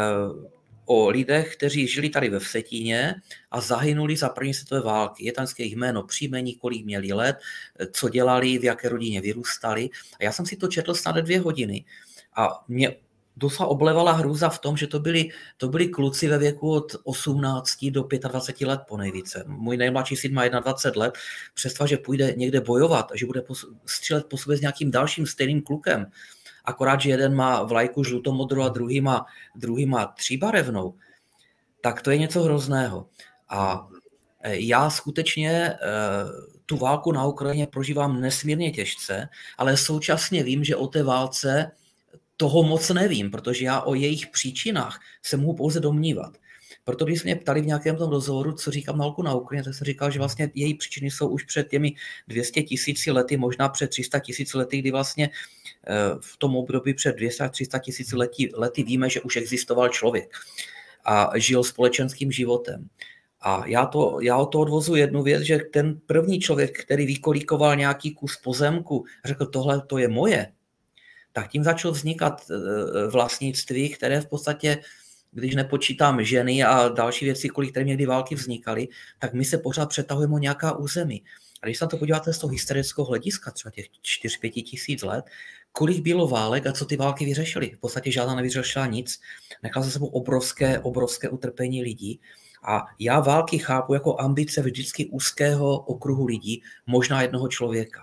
o lidech, kteří žili tady ve Vsetíně a zahynuli za první světové války. Je tam jejich jméno, příjmení, kolik měli let, co dělali, v jaké rodině vyrůstali. A já jsem si to četl snad 2 hodiny a mě doslova oblevala hrůza v tom, že to byli kluci ve věku od 18 do 25 let ponejvíce. Můj nejmladší syn má 21 let, přesto, že půjde někde bojovat, že bude střílet po sobě s nějakým dalším stejným klukem, akorát, že jeden má vlajku žlutomodrou a druhý má 3barevnou, tak to je něco hrozného. A já skutečně tu válku na Ukrajině prožívám nesmírně těžce, ale současně vím, že o té válce toho moc nevím, protože já o jejich příčinách se mohu pouze domnívat. Proto když se mě ptali v nějakém tom rozhovoru, co říkám na válku na Ukrajině, tak jsem říkal, že vlastně její příčiny jsou už před těmi 200 000 lety, možná před 300 000 lety, kdy vlastně v tom období před 200 až 300 000 lety víme, že už existoval člověk a žil společenským životem. A já o to odvozu jednu věc, že ten první člověk, který vykolíkoval nějaký kus pozemku, řekl, tohle to je moje, tak tím začalo vznikat vlastnictví, které v podstatě, když nepočítám ženy a další věci, kolik které někdy války vznikaly, tak my se pořád přetahujeme o nějaká území. A když se na to podíváte z toho historického hlediska, třeba těch 4-5 tisíc let, kolik bylo válek a co ty války vyřešily? V podstatě žádná nevyřešila nic. Nechala za sebou obrovské utrpení lidí. A já války chápu jako ambice vždycky úzkého okruhu lidí, možná jednoho člověka.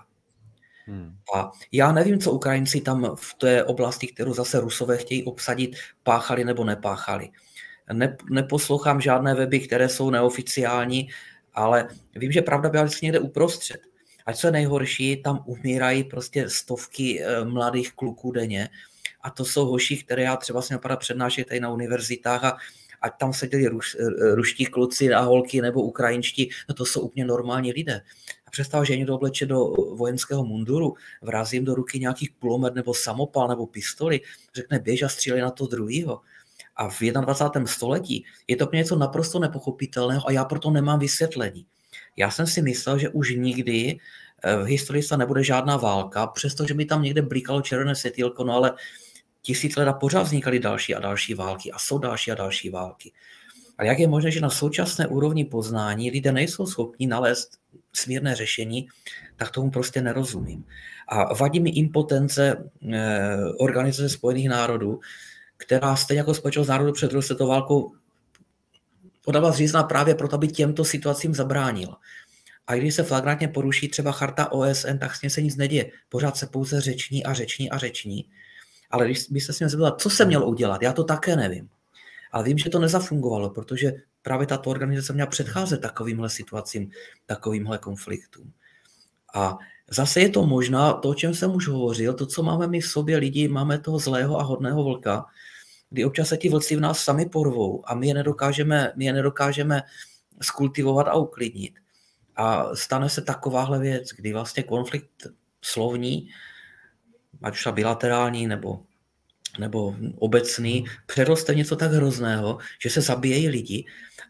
A já nevím, co Ukrajinci tam v té oblasti, kterou zase Rusové chtějí obsadit, páchali nebo nepáchali. Neposlouchám žádné weby, které jsou neoficiální, ale vím, že pravda byla vždycky někde uprostřed. A co je nejhorší, tam umírají prostě stovky mladých kluků denně. A to jsou hoši, které já třeba si napadá přednášet tady na univerzitách a tam seděli ruští kluci a holky nebo ukrajinští, no to jsou úplně normální lidé. A představ, že někdo obleče do vojenského munduru, vrazí jim do ruky nějaký kulomet nebo samopal nebo pistoli, řekne běž a střílej na to druhýho. A v 21. století je to něco naprosto nepochopitelného a já proto nemám vysvětlení. Já jsem si myslel, že už nikdy v historii se nebude žádná válka, přestože mi tam někde blikalo červené světýlko, no ale 1000 let a pořád vznikaly další a další války a jsou další a další války. Ale jak je možné, že na současné úrovni poznání lidé nejsou schopni nalézt smírné řešení, tak tomu prostě nerozumím. A vadí mi impotence Organizace spojených národů, která stejně jako Společnost národů před druhou světovou válkou byla zřízena právě proto, aby těmto situacím zabránila. A když se flagrantně poruší třeba charta OSN, tak s tím se nic neděje. Pořád se pouze řeční. Ale když byste se mě zeptala, co se mělo udělat, já to také nevím. Ale vím, že to nezafungovalo, protože právě tato organizace měla předcházet takovýmhle situacím, takovýmhle konfliktům. A zase je to možná to, o čem jsem už hovořil, to, co máme my v sobě lidi, máme toho zlého a hodného vlka, kdy občas se ti vlci v nás sami porvou a my je nedokážeme skultivovat a uklidnit. A stane se takováhle věc, kdy vlastně konflikt slovní, ať už bilaterální nebo obecný, přeroste něco tak hrozného, že se zabíjejí lidi.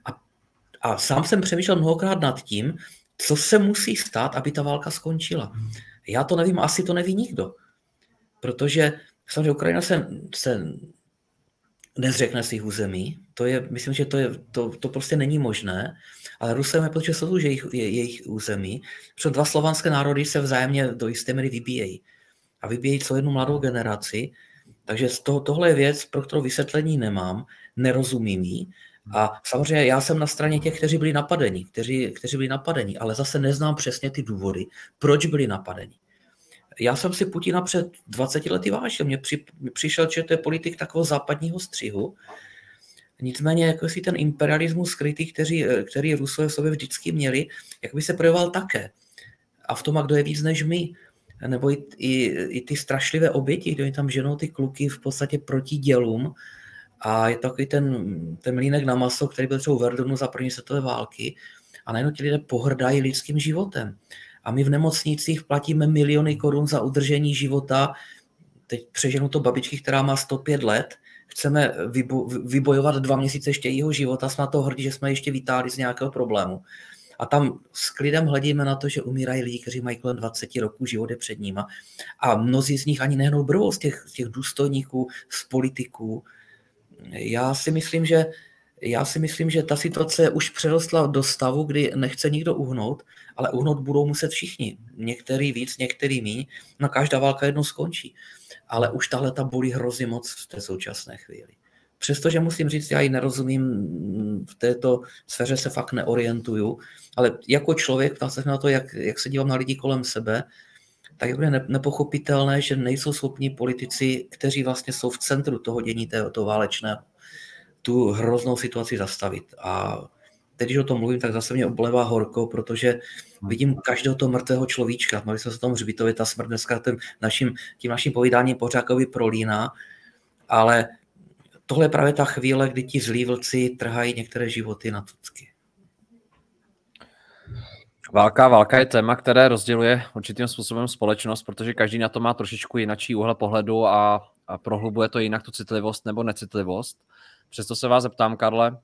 A sám jsem přemýšlel mnohokrát nad tím, co se musí stát, aby ta válka skončila. Já to nevím, asi to neví nikdo. Protože samozřejmě Ukrajina se nezřekne svých území. Myslím, že to prostě není možné, ale Rusové protože jsou už jejich území, protože dva slovanské národy se vzájemně do jisté míry vybíjejí. A vybíjejí celou jednu mladou generaci. Takže tohle je věc, pro kterou vysvětlení nemám, nerozumím jí. A samozřejmě já jsem na straně těch, kteří byli napadeni, ale zase neznám přesně ty důvody, proč byli napadeni. Já jsem si Putina před 20 lety vážil. Mně přišel, že to je politik takového západního střihu. Nicméně jako si ten imperialismus skrytý, který Rusové v sobě vždycky měli, jak by se projevoval také. A v tom, a kdo je víc než my. Nebo i ty strašlivé oběti, kdo tam ženou ty kluky v podstatě proti dělům. A je takový ten mlýnek na maso, který byl třeba u Verdunu za první světové války. A najednou ti lidé pohrdají lidským životem. A my v nemocnicích platíme miliony korun za udržení života. Teď přeženu to babičky, která má 105 let. Chceme vybojovat 2 měsíce ještě jejího života. Jsme na to hrdí, že jsme ještě vytáhli z nějakého problému. A tam s klidem hledíme na to, že umírají lidi, kteří mají kolem 20 roků, život je před nima. A mnozí z nich ani nehnou brvou z těch důstojníků, z politiků. Já si myslím, že ta situace už přerostla do stavu, kdy nechce nikdo uhnout, ale uhnout budou muset všichni. Některý víc, některý míň. No každá válka jednou skončí. Ale už tahle ta bolí hrozně moc v té současné chvíli. Přestože musím říct, já ji nerozumím, v této sféře se fakt neorientuju, ale jako člověk, ptám se na to, jak se dívám na lidi kolem sebe, tak je nepochopitelné, že nejsou schopní politici, kteří vlastně jsou v centru toho dění toho válečného, tu hroznou situaci zastavit. A teď, když o tom mluvím, tak zase mě oblevá horko, protože vidím každého toho mrtvého človíčka. Mluvili jsme se o tom hřbitově, ta smrt dneska tím naším povídáním Pořákovi prolíná, ale tohle je právě ta chvíle, kdy ti zlí vlci trhají některé životy na tucky. Válka je téma, které rozděluje určitým způsobem společnost, protože každý na to má trošičku jinačí úhel pohledu a prohlubuje to jinak tu citlivost nebo necitlivost. Přesto se vás zeptám, Karle,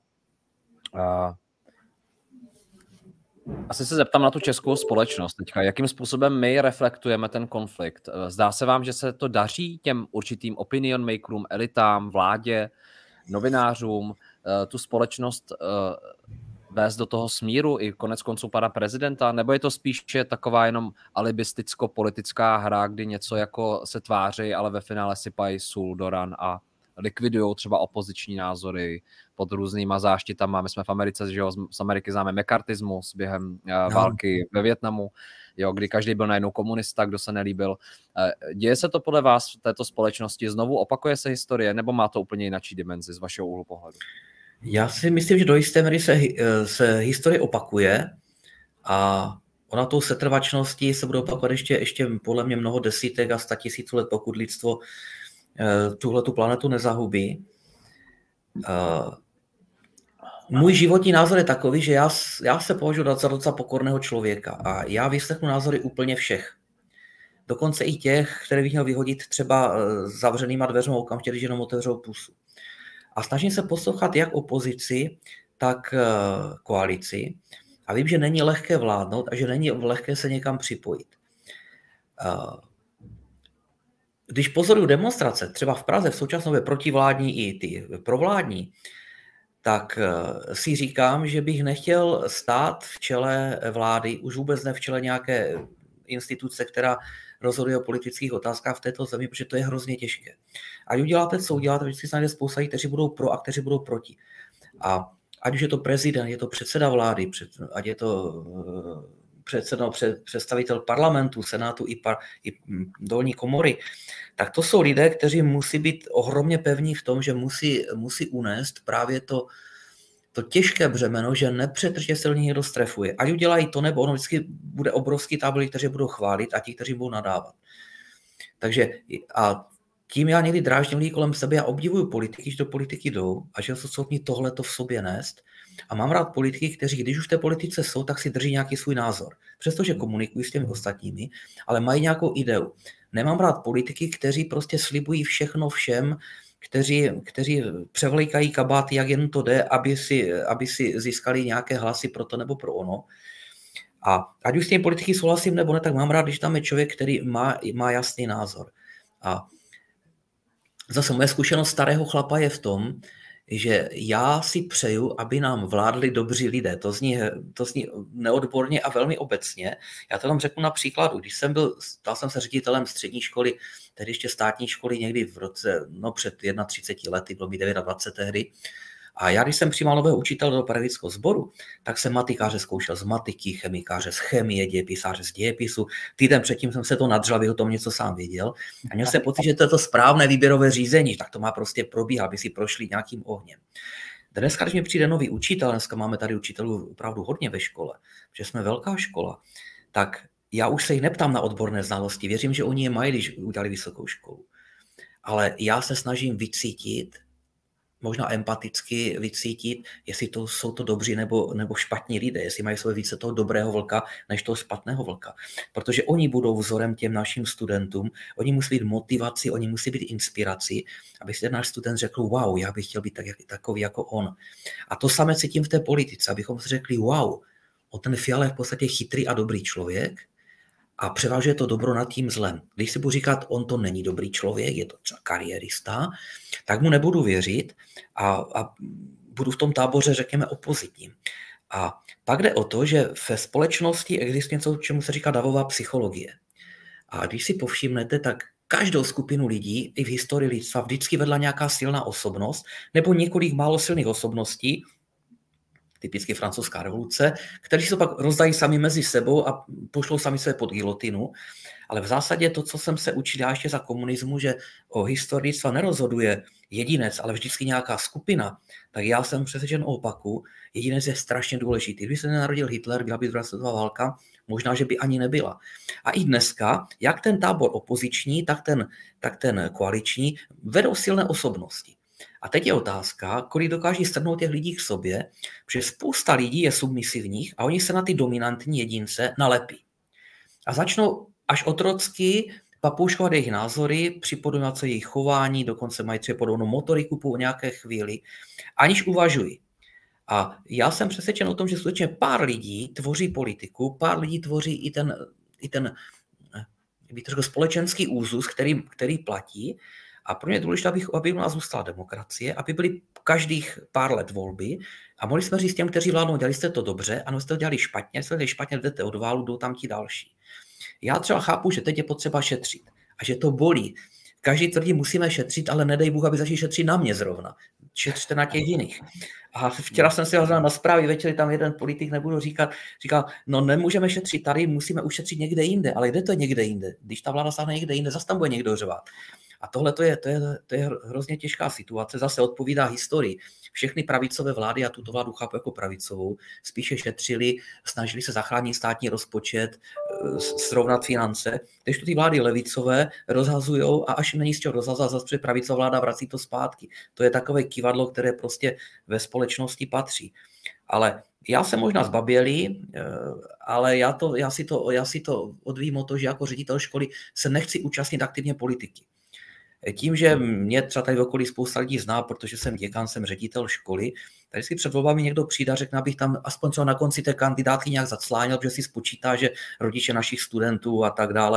asi se zeptám na tu českou společnost teďka. Jakým způsobem my reflektujeme ten konflikt? Zdá se vám, že se to daří těm určitým opinion makerům, elitám, vládě, novinářům, tu společnost vést do toho smíru i konec konců pana prezidenta? Nebo je to spíše taková jenom alibisticko-politická hra, kdy něco jako se tváří, ale ve finále sypají sůl do ran a likvidují třeba opoziční názory pod různýma záštitama. My jsme v Americe, že jo, z Ameriky známe mekartismus během války ve Vietnamu, jo, kdy každý byl najednou komunista, kdo se nelíbil. Děje se to podle vás v této společnosti? Znovu opakuje se historie, nebo má to úplně jináčí dimenzi z vašeho úhlu pohledu? Já si myslím, že do jisté míry se historie opakuje a ona tou setrvačností se bude opakovat ještě podle mě mnoho desítek a 100 000 let, pokud lidstvo tuhletu planetu nezahubí. Můj životní názor je takový, že já se považuji za docela pokorného člověka a já vyslechnu názory úplně všech. Dokonce i těch, které bych měl vyhodit třeba zavřenýma dveřma okamžitě, když jenom otevřou pusu. A snažím se poslouchat jak opozici, tak koalici. A vím, že není lehké vládnout a že není lehké se někam připojit. Když pozoruju demonstrace, třeba v Praze v současné době protivládní i ty provládní, tak si říkám, že bych nechtěl stát v čele vlády, už vůbec ne v čele nějaké instituce, která rozhoduje o politických otázkách v této zemi, protože to je hrozně těžké. Ať uděláte, co uděláte, vždycky se najde spousta lidí, kteří budou pro a kteří budou proti. A ať už je to prezident, je to předseda vlády, ať je to představitel parlamentu, senátu i dolní komory, tak to jsou lidé, kteří musí být ohromně pevní v tom, že musí unést právě to těžké břemeno, že nepřetržitě se někdo strefuje. Ať udělají to, nebo ono vždycky bude obrovský tábor, kteří budou chválit a ti, kteří budou nadávat. Takže a tím já někdy dráždím lidi kolem sebe, já obdivuju politiky, že do politiky jdou a že jsou schopni tohleto v sobě nést. A mám rád politiky, kteří, když už v té politice jsou, tak si drží nějaký svůj názor. Přestože komunikují s těmi ostatními, ale mají nějakou ideu. Nemám rád politiky, kteří prostě slibují všechno všem, kteří převlíkají kabáty, jak jen to jde, aby si získali nějaké hlasy pro to nebo pro ono. A ať už s těmi politiky souhlasím nebo ne, tak mám rád, když tam je člověk, který má jasný názor. A zase moje zkušenost starého chlapa je v tom, že já si přeju, aby nám vládli dobří lidé. To zní neodborně a velmi obecně. Já to vám řeknu na příkladu. Když stal jsem se ředitelem střední školy, tedy ještě státní školy někdy v roce, před 31 lety, bylo mi 29 tehdy. A já, když jsem přijímal nového učitele do pedagogického sboru, tak jsem matikáře zkoušel z matiky, chemikáře z chemie, dějepisáře z dějepisu. Týden předtím jsem se to nadřel, abych o tom něco sám věděl. A měl jsem pocit, že to je to správné výběrové řízení, tak to má prostě probíhat, aby si prošli nějakým ohněm. Dneska, když mi přijde nový učitel, dneska máme tady učitelů opravdu hodně ve škole, že jsme velká škola, tak já už se jich neptám na odborné znalosti. Věřím, že oni je mají, když udělali vysokou školu. Ale já se snažím vycítit, možná empaticky vycítit, jestli jsou to dobří nebo špatní lidé, jestli mají sobě více toho dobrého vlka, než toho špatného vlka. Protože oni budou vzorem těm našim studentům, oni musí být motivací, oni musí být inspirací, aby si ten náš student řekl, wow, já bych chtěl být takový jako on. A to samé cítím v té politice, abychom si řekli, wow, ten Fiala je v podstatě chytrý a dobrý člověk, a převažuje to dobro nad tím zlem. Když si budu říkat, on to není dobrý člověk, je to třeba kariérista, tak mu nebudu věřit a budu v tom táboře, řekněme, opozitním. A pak jde o to, že ve společnosti existuje něco, čemu se říká davová psychologie. A když si povšimnete, tak každou skupinu lidí i v historii lidstva vždycky vedla nějaká silná osobnost nebo několik málo silných osobností, typicky francouzská revoluce, kteří se pak rozdají sami mezi sebou a pošlou sami sebe pod gilotinu. Ale v zásadě to, co jsem se učil já ještě za komunismu, že o historii lidstva nerozhoduje jedinec, ale vždycky nějaká skupina, tak já jsem přesvědčen o opaku. Jedinec je strašně důležitý. Když se nenarodil Hitler, byla by druhá světová válka, možná, že by ani nebyla. A i dneska, jak ten tábor opoziční, tak ten koaliční vedou silné osobnosti. A teď je otázka, kolik dokáží strhnout těch lidí k sobě, protože spousta lidí je submisivních a oni se na ty dominantní jedince nalepí. A začnou až otrocky papouškovat jejich názory, připodobňovat se jejich chování, dokonce mají třeba podobnou motoriku po nějaké chvíli, aniž uvažují. A já jsem přesvědčen o tom, že skutečně pár lidí tvoří politiku, pár lidí tvoří i ten společenský úzus, který platí. A pro mě je důležité, aby u nás zůstala demokracie, aby byly každých pár let volby a mohli jsme říct těm, kteří vládnou, dělali jste to dobře, ano, jste to dělali špatně, jdete od válu, jdou tam ti další. Já třeba chápu, že teď je potřeba šetřit a že to bolí. Každý tvrdí, musíme šetřit, ale nedej Bůh, aby začali šetřit na mě zrovna. Šetřte na těch jiných. A včera jsem si hodil na zprávy, večer tam jeden politik, nebudu říkal, no nemůžeme šetřit tady, musíme ušetřit někde jinde, ale kde to je někde jinde? Když ta vláda sáhne někde jinde, zase tam bude někdo řvat. A tohle to je hrozně těžká situace, zase odpovídá historii. Všechny pravicové vlády, a tuto vládu chápu jako pravicovou, spíše šetřili, snažili se zachránit státní rozpočet, srovnat finance, když ty vlády levicové rozhazujou a až není z čeho rozhazovat, zase pravicová vláda vrací to zpátky. To je takové kivadlo, které prostě ve společnosti patří. Ale já jsem možná zbabělý, ale já si to odvím o to, že jako ředitel školy se nechci účastnit aktivně politiky. Tím, že mě třeba tady v okolí spousta lidí zná, protože jsem děkan, jsem ředitel školy, tady si před volbami někdo přijde a řekne, abych tam aspoň třeba na konci té kandidátky nějak zacláněl, protože si spočítá, že rodiče našich studentů a tak dále,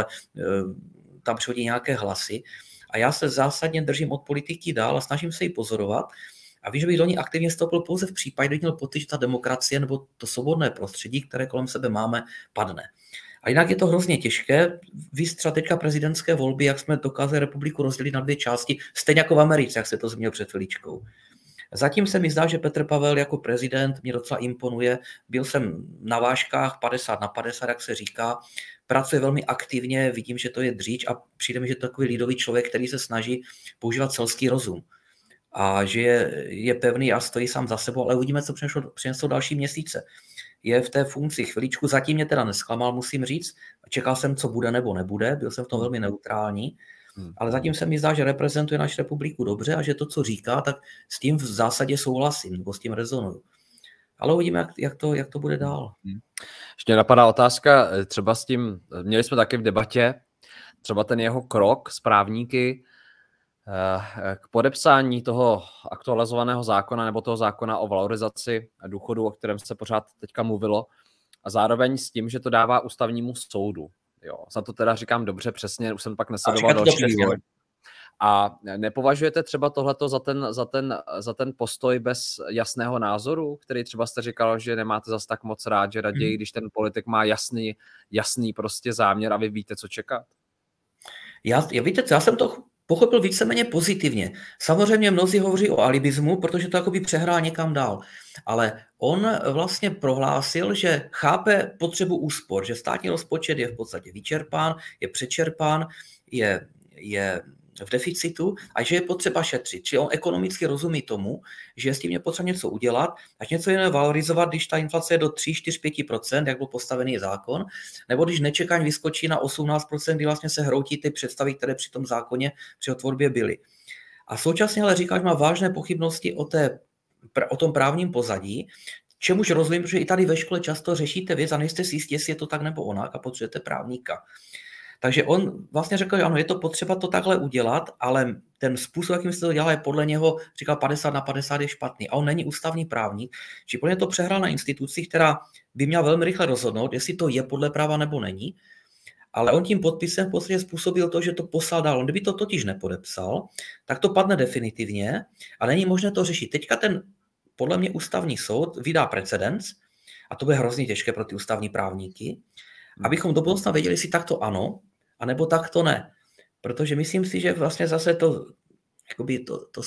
tam přihodí nějaké hlasy. A já se zásadně držím od politiky dál a snažím se ji pozorovat. A víš, že bych do ní aktivně vstoupil pouze v případě, kdy měl pocit, že ta demokracie nebo to svobodné prostředí, které kolem sebe máme, padne. A jinak je to hrozně těžké. Víš třeba teďka prezidentské volby, jak jsme dokázali republiku rozdělit na dvě části, stejně jako v Americe, jak se to zmínil před chviličkou. Zatím se mi zdá, že Petr Pavel jako prezident mě docela imponuje. Byl jsem na vážkách 50/50, jak se říká. Pracuje velmi aktivně, vidím, že to je dříč a přijde mi, že to je takový lidový člověk, který se snaží používat selský rozum. A že je pevný a stojí sám za sebou, ale uvidíme, co přinesou další měsíce. Je v té funkci chviličku, zatím mě teda nesklamal, musím říct. Čekal jsem, co bude nebo nebude, byl jsem v tom velmi neutrální, ale zatím se mi zdá, že reprezentuje naši republiku dobře a že to, co říká, tak s tím v zásadě souhlasím, nebo s tím rezonuju. Ale uvidíme, jak to bude dál. Ještě napadá otázka, třeba s tím, měli jsme taky v debatě, třeba ten jeho krok s právníky, k podepsání toho aktualizovaného zákona nebo toho zákona o valorizaci důchodu, o kterém se pořád teďka mluvilo, a zároveň s tím, že to dává ústavnímu soudu. Jo, za to teda říkám dobře, přesně, už jsem pak nesledoval další vývoj. A nepovažujete třeba tohleto za ten postoj bez jasného názoru, který třeba jste říkal, že nemáte zas tak moc rád, že raději, když ten politik má jasný prostě záměr a vy víte, co čekat? Víte co, já jsem to pochopil víceméně pozitivně. Samozřejmě mnozí hovoří o alibismu, protože to jakoby přehrál někam dál. Ale on vlastně prohlásil, že chápe potřebu úspor, že státní rozpočet je v podstatě vyčerpán, je přečerpán, je v deficitu a že je potřeba šetřit. Či on ekonomicky rozumí tomu, že s tím je potřeba něco udělat, až něco jiného valorizovat, když ta inflace je do 3, 4, 5%, jak byl postavený zákon, nebo když nečekaň vyskočí na 18%, kdy vlastně se hroutí ty představy, které při tom zákoně, při tvorbě byly. A současně ale říká, že má vážné pochybnosti o tom právním pozadí, čemuž rozumím, protože i tady ve škole často řešíte věc a nejste si jistí, jestli je to tak nebo onak a potřebujete právníka. Takže on vlastně řekl, že ano, je to potřeba to takhle udělat, ale ten způsob, jakým se to dělá, je podle něho, říkal 50/50 je špatný. A on není ústavní právník, či podle to přehrál na instituci, která by měla velmi rychle rozhodnout, jestli to je podle práva nebo není. Ale on tím podpisem v podstatě způsobil to, že to poslal dál. On kdyby to totiž nepodepsal, tak to padne definitivně a není možné to řešit. Teďka ten, podle mě, ústavní soud vydá precedens, a to bude hrozně těžké pro ty ústavní právníky, abychom do budoucna věděli, jestli takto ano, anebo takto ne. Protože myslím si, že vlastně zase to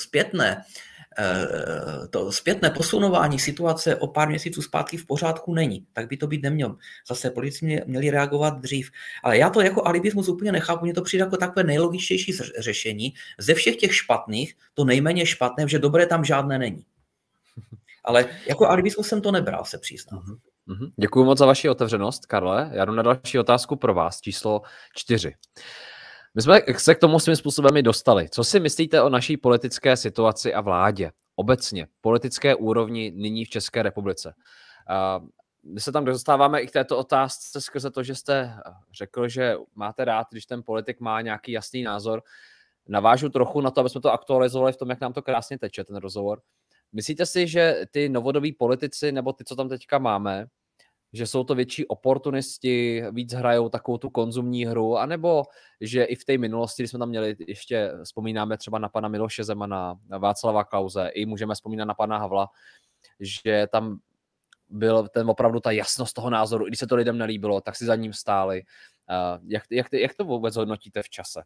zpětné posunování situace o pár měsíců zpátky v pořádku není. Tak by to být nemělo. Zase politici měli reagovat dřív. Ale já to jako alibismus úplně nechápu. Mně to přijde jako takové nejlogičtější řešení. Ze všech těch špatných to nejméně špatné, že dobré tam žádné není. Ale jako alibismus jsem to nebral, se přiznám. Děkuji moc za vaši otevřenost, Karle. Já jdu na další otázku pro vás, číslo 4. My jsme se k tomu svým způsobem i dostali. Co si myslíte o naší politické situaci a vládě? Obecně, politické úrovni nyní v České republice. My se tam dostáváme i k této otázce skrze to, že jste řekl, že máte rád, když ten politik má nějaký jasný názor. Navážu trochu na to, aby jsme to aktualizovali v tom, jak nám to krásně teče, ten rozhovor. Myslíte si, že ty novodobí politici, nebo ty, co tam teďka máme, že jsou to větší oportunisti, víc hrajou takovou tu konzumní hru, anebo že i v té minulosti, když jsme tam měli, ještě vzpomínáme třeba na pana Miloše Zemana, na Václava Klause, i můžeme vzpomínat na pana Havla, že tam byl ten opravdu ta jasnost toho názoru, i když se to lidem nelíbilo, tak si za ním stáli. Jak to vůbec hodnotíte v čase?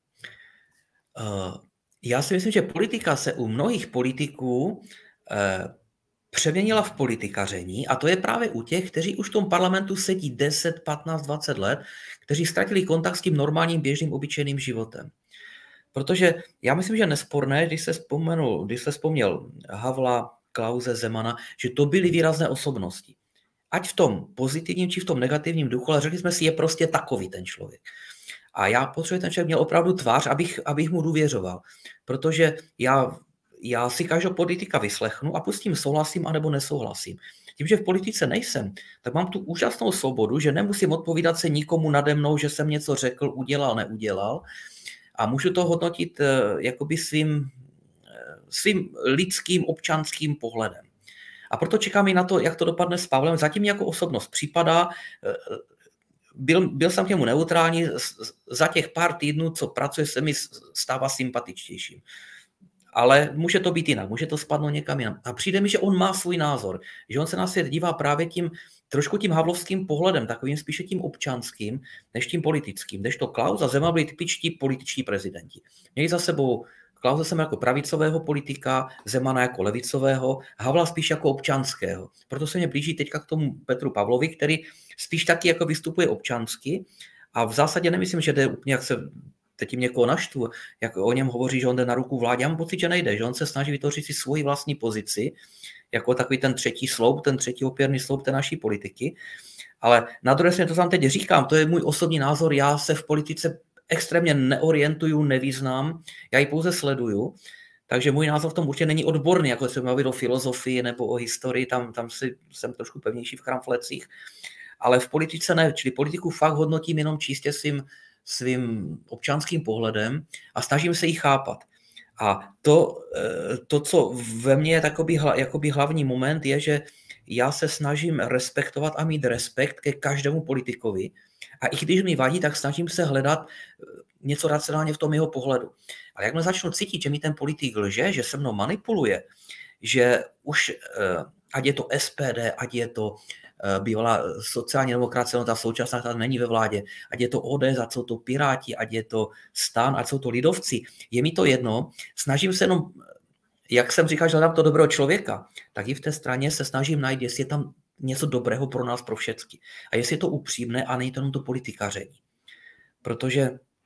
Já si myslím, že politika se u mnohých politiků přeměnila v politikaření a to je právě u těch, kteří už v tom parlamentu sedí 10, 15, 20 let, kteří ztratili kontakt s tím normálním, běžným, obyčejným životem. Protože já myslím, že nesporné, když se vzpomněl Havla, Klause, Zemana, že to byly výrazné osobnosti. Ať v tom pozitivním, či v tom negativním duchu, ale řekli jsme si, je prostě takový ten člověk. A já potřebuji, ten člověk měl opravdu tvář, abych mu důvěřoval. Protože já si každého politika vyslechnu a pustím souhlasím anebo nesouhlasím. Tím, že v politice nejsem, tak mám tu úžasnou svobodu, že nemusím odpovídat se nikomu nade mnou, že jsem něco řekl, udělal, neudělal. A můžu to hodnotit jakoby svým lidským, občanským pohledem. A proto čekám i na to, jak to dopadne s Pavlem. Zatím jako osobnost připadá, byl jsem k němu neutrální, za těch pár týdnů, co pracuje, se mi stává sympatičtějším. Ale může to být jinak, může to spadnout někam jinam. A přijde mi, že on má svůj názor, že on se na svět dívá právě trošku tím havlovským pohledem, takovým spíše tím občanským, než tím politickým. Kdežto Klaus a Zeman byli typičtí političtí prezidenti. Měli za sebou Klause jsem jako pravicového politika, Zemana jako levicového, Havla spíš jako občanského. Proto se mě blíží teďka k tomu Petru Pavlovi, který spíš taky jako vystupuje občansky a v zásadě nemyslím, že jde úplně, jak se teď tím někoho naštvu, jak o něm hovoří, že on jde na ruku vládě. Já mám pocit, že nejde, že on se snaží vytvořit si svoji vlastní pozici, jako takový ten třetí sloup, ten třetí opěrný sloup té naší politiky. Ale na druhé straně, to vám teď říkám, to je můj osobní názor, já se v politice extrémně neorientuju, nevyznám, já ji pouze sleduju, takže můj názor v tom určitě není odborný, jako se mluvit o filozofii nebo o historii, tam jsem trošku pevnější v kramflecích, ale v politice ne, čili politiku fakt hodnotím jenom čistě svým občanským pohledem a snažím se ji chápat. A to co ve mně je jakoby hlavní moment, je, že já se snažím respektovat a mít respekt ke každému politikovi. A i když mi vadí, tak snažím se hledat něco racionálně v tom jeho pohledu. Ale jakmile začnu cítit, že mi ten politik lže, že se mnou manipuluje, že už, ať je to SPD, ať je to bývalá sociální demokracie, no ta současná ta není ve vládě, ať je to ODS, ať jsou to Piráti, ať je to STAN, ať jsou to lidovci, je mi to jedno, snažím se jenom, jak jsem říkal, že hledám to dobrého člověka, tak i v té straně se snažím najít, jestli je tam něco dobrého pro nás, pro všechny. A jestli je to upřímné a není to jenom to politikaření. Protože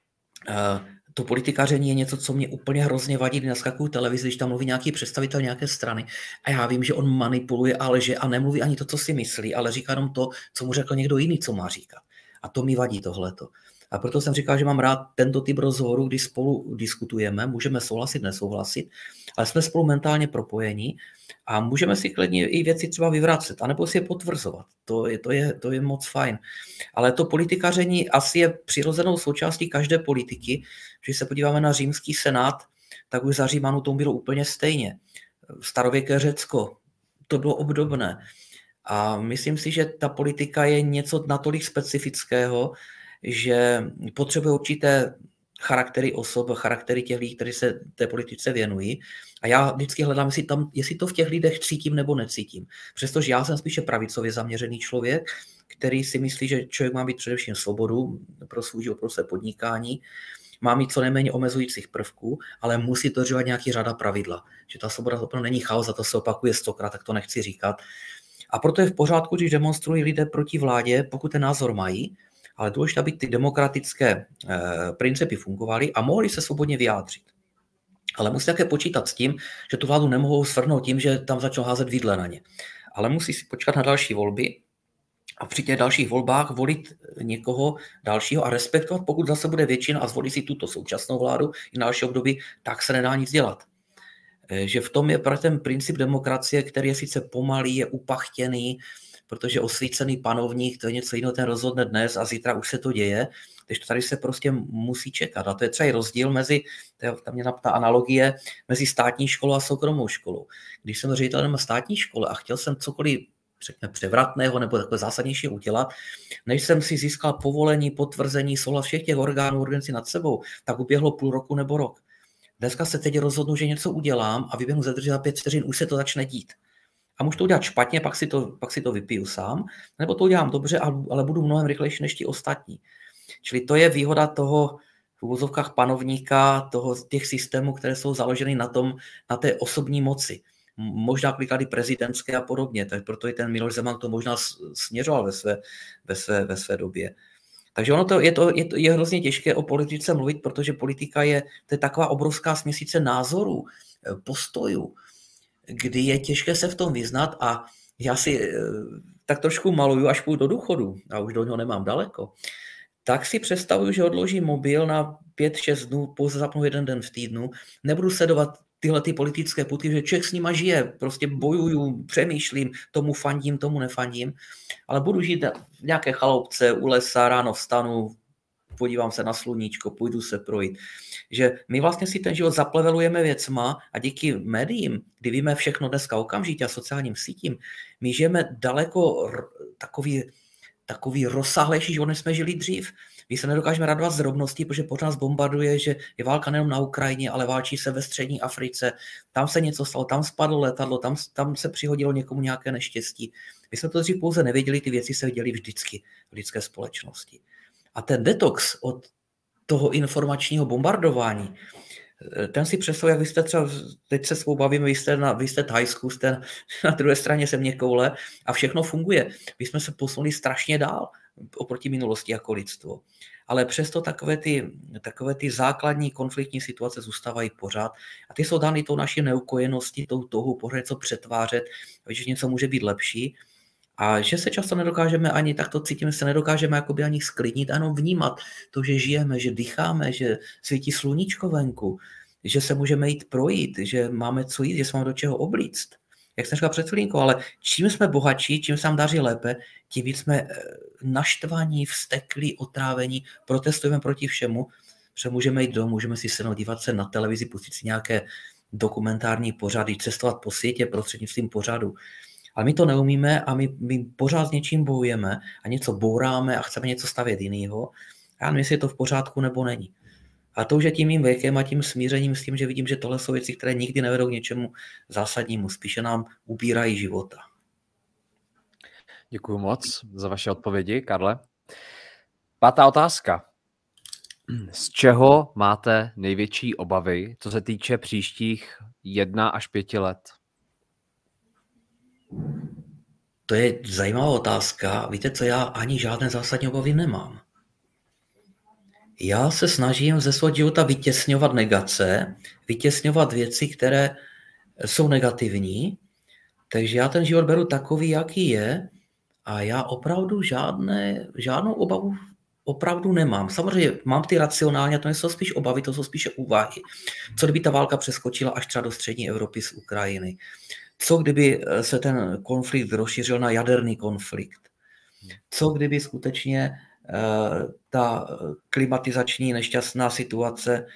to politikaření je něco, co mě úplně hrozně vadí, když naskakuju televizi, když tam mluví nějaký představitel nějaké strany a já vím, že on manipuluje a lže a nemluví ani to, co si myslí, ale říká jenom to, co mu řekl někdo jiný, co má říkat. A to mi vadí tohleto. A proto jsem říkal, že mám rád tento typ rozhovoru, kdy spolu diskutujeme, můžeme souhlasit, nesouhlasit, ale jsme spolu mentálně propojení a můžeme si klidně i věci třeba vyvracet, anebo si je potvrzovat. To je moc fajn. Ale to politikaření asi je přirozenou součástí každé politiky. Když se podíváme na římský senát, tak už za Římanů tomu bylo úplně stejně. Starověké Řecko, to bylo obdobné. A myslím si, že ta politika je něco natolik specifického, že potřebuje určité charaktery osob, charaktery těch lidí, kteří se té politice věnují. A já vždycky hledám, jestli to v těch lidech cítím nebo necítím. Přestože já jsem spíše pravicově zaměřený člověk, který si myslí, že člověk má mít především svobodu pro svůj život, pro své podnikání, má mít co nejméně omezujících prvků, ale musí dodržovat nějaký řada pravidla. Že ta svoboda opravdu není chaos, a to se opakuje 100krát, tak to nechci říkat. A proto je v pořádku, když demonstrují lidé proti vládě, pokud ten názor mají, ale důležité, aby ty demokratické principy fungovaly a mohli se svobodně vyjádřit. Ale musí také počítat s tím, že tu vládu nemohou svrhnout tím, že tam začnou házet vidle na ně. Ale musí si počkat na další volby a při těch dalších volbách volit někoho dalšího a respektovat, pokud zase bude většina a zvolí si tuto současnou vládu i na další období, tak se nedá nic dělat. Že v tom je právě ten princip demokracie, který je sice pomalý, je upachtěný, protože osvícený panovník, to je něco jiného, ten rozhodne dnes a zítra už se to děje, takže tady se prostě musí čekat. A to je třeba i rozdíl mezi, tam je ta analogie, mezi státní školou a soukromou školou. Když jsem ředitelem státní školy a chtěl jsem cokoliv řekněme převratného nebo takové zásadnějšího udělat, než jsem si získal povolení, potvrzení, souhlas všech těch orgánů, organizací nad sebou, tak uběhlo půl roku nebo rok. Dneska se teď rozhodnu, že něco udělám a vyběhnu ze dveří za 5 vteřin, už se to začne dít. A můžu to udělat špatně, pak si to vypiju sám, nebo to udělám dobře, ale budu mnohem rychlejší než ti ostatní. Čili to je výhoda toho v uvozovkách panovníka, těch systémů, které jsou založeny na té osobní moci. Možná příklady prezidentské a podobně, tak proto i ten Miloš Zeman to možná směřoval ve své době. Takže ono je hrozně těžké o politice mluvit, protože politika je taková obrovská směsice názorů, postojů, kdy je těžké se v tom vyznat a já si tak trošku maluju, až půjdu do důchodu a už do něho nemám daleko, tak si představuju, že odložím mobil na 5-6 dnů, pouze zapnu jeden den v týdnu, nebudu sledovat tyhle ty politické putky, že člověk s nima žije, prostě bojuju, přemýšlím, tomu fandím, tomu nefandím, ale budu žít v nějaké chaloupce u lesa, ráno vstanu, podívám se na sluníčko, půjdu se projít. Že my vlastně si ten život zaplevelujeme věcma a díky médiím, kdy víme všechno dneska okamžitě a sociálním sítím, my žijeme daleko takový rozsáhlejší život, než jsme žili dřív. My se nedokážeme radovat z drobností, protože pořád nás bombarduje, že je válka nejen na Ukrajině, ale válčí se ve střední Africe. Tam se něco stalo, tam spadlo letadlo, tam se přihodilo někomu nějaké neštěstí. My jsme to dřív pouze nevěděli, ty věci se děly vždycky v lidské společnosti. A ten detox od toho informačního bombardování, ten si představuji, jak vy jste třeba, teď se svou bavíme, vy jste Thajsku, jste na druhé straně země koule a všechno funguje. My jsme se posunuli strašně dál oproti minulosti jako lidstvo. Ale přesto takové ty základní konfliktní situace zůstávají pořád a ty jsou dány tou naší neukojeností, tou touhou pořád něco přetvářet, že něco může být lepší. A že se často nedokážeme ani takto cítíme, se nedokážeme jakoby ani sklidnit, jenom vnímat to, že žijeme, že dýcháme, že svítí sluníčko venku, že se můžeme jít projít, že máme co jít, že se máme do čeho oblíct. Jak jsem říkal před chvílinkou, ale čím jsme bohatší, čím se nám daří lépe, tím víc jsme naštvaní, vzteklí, otrávení, protestujeme proti všemu, protože můžeme jít domů, můžeme si sednout, dívat se na televizi, pustit si nějaké dokumentární pořady, cestovat po světě prostřednictvím pořadu. Ale my to neumíme a my pořád s něčím bojujeme a něco bouráme a chceme něco stavět jinýho. Já nevím, jestli je to v pořádku nebo není. A to už je tím mým věkem a tím smířením s tím, že vidím, že tohle jsou věci, které nikdy nevedou k něčemu zásadnímu, spíše nám ubírají života. Děkuji moc za vaše odpovědi, Karle. 5. otázka. Z čeho máte největší obavy, co se týče příštích 1 až 5 let? To je zajímavá otázka. Víte co, já ani žádné zásadní obavy nemám. Já se snažím ze svého života vytěsňovat negace, vytěsňovat věci, které jsou negativní, takže já ten život beru takový, jaký je a já opravdu žádnou obavu opravdu nemám. Samozřejmě mám ty racionálně, to nejsou spíš obavy, to jsou spíše úvahy. Co kdyby ta válka přeskočila až třeba do střední Evropy z Ukrajiny? Co kdyby se ten konflikt rozšířil na jaderný konflikt? Co kdyby skutečně ta klimatizační nešťastná situace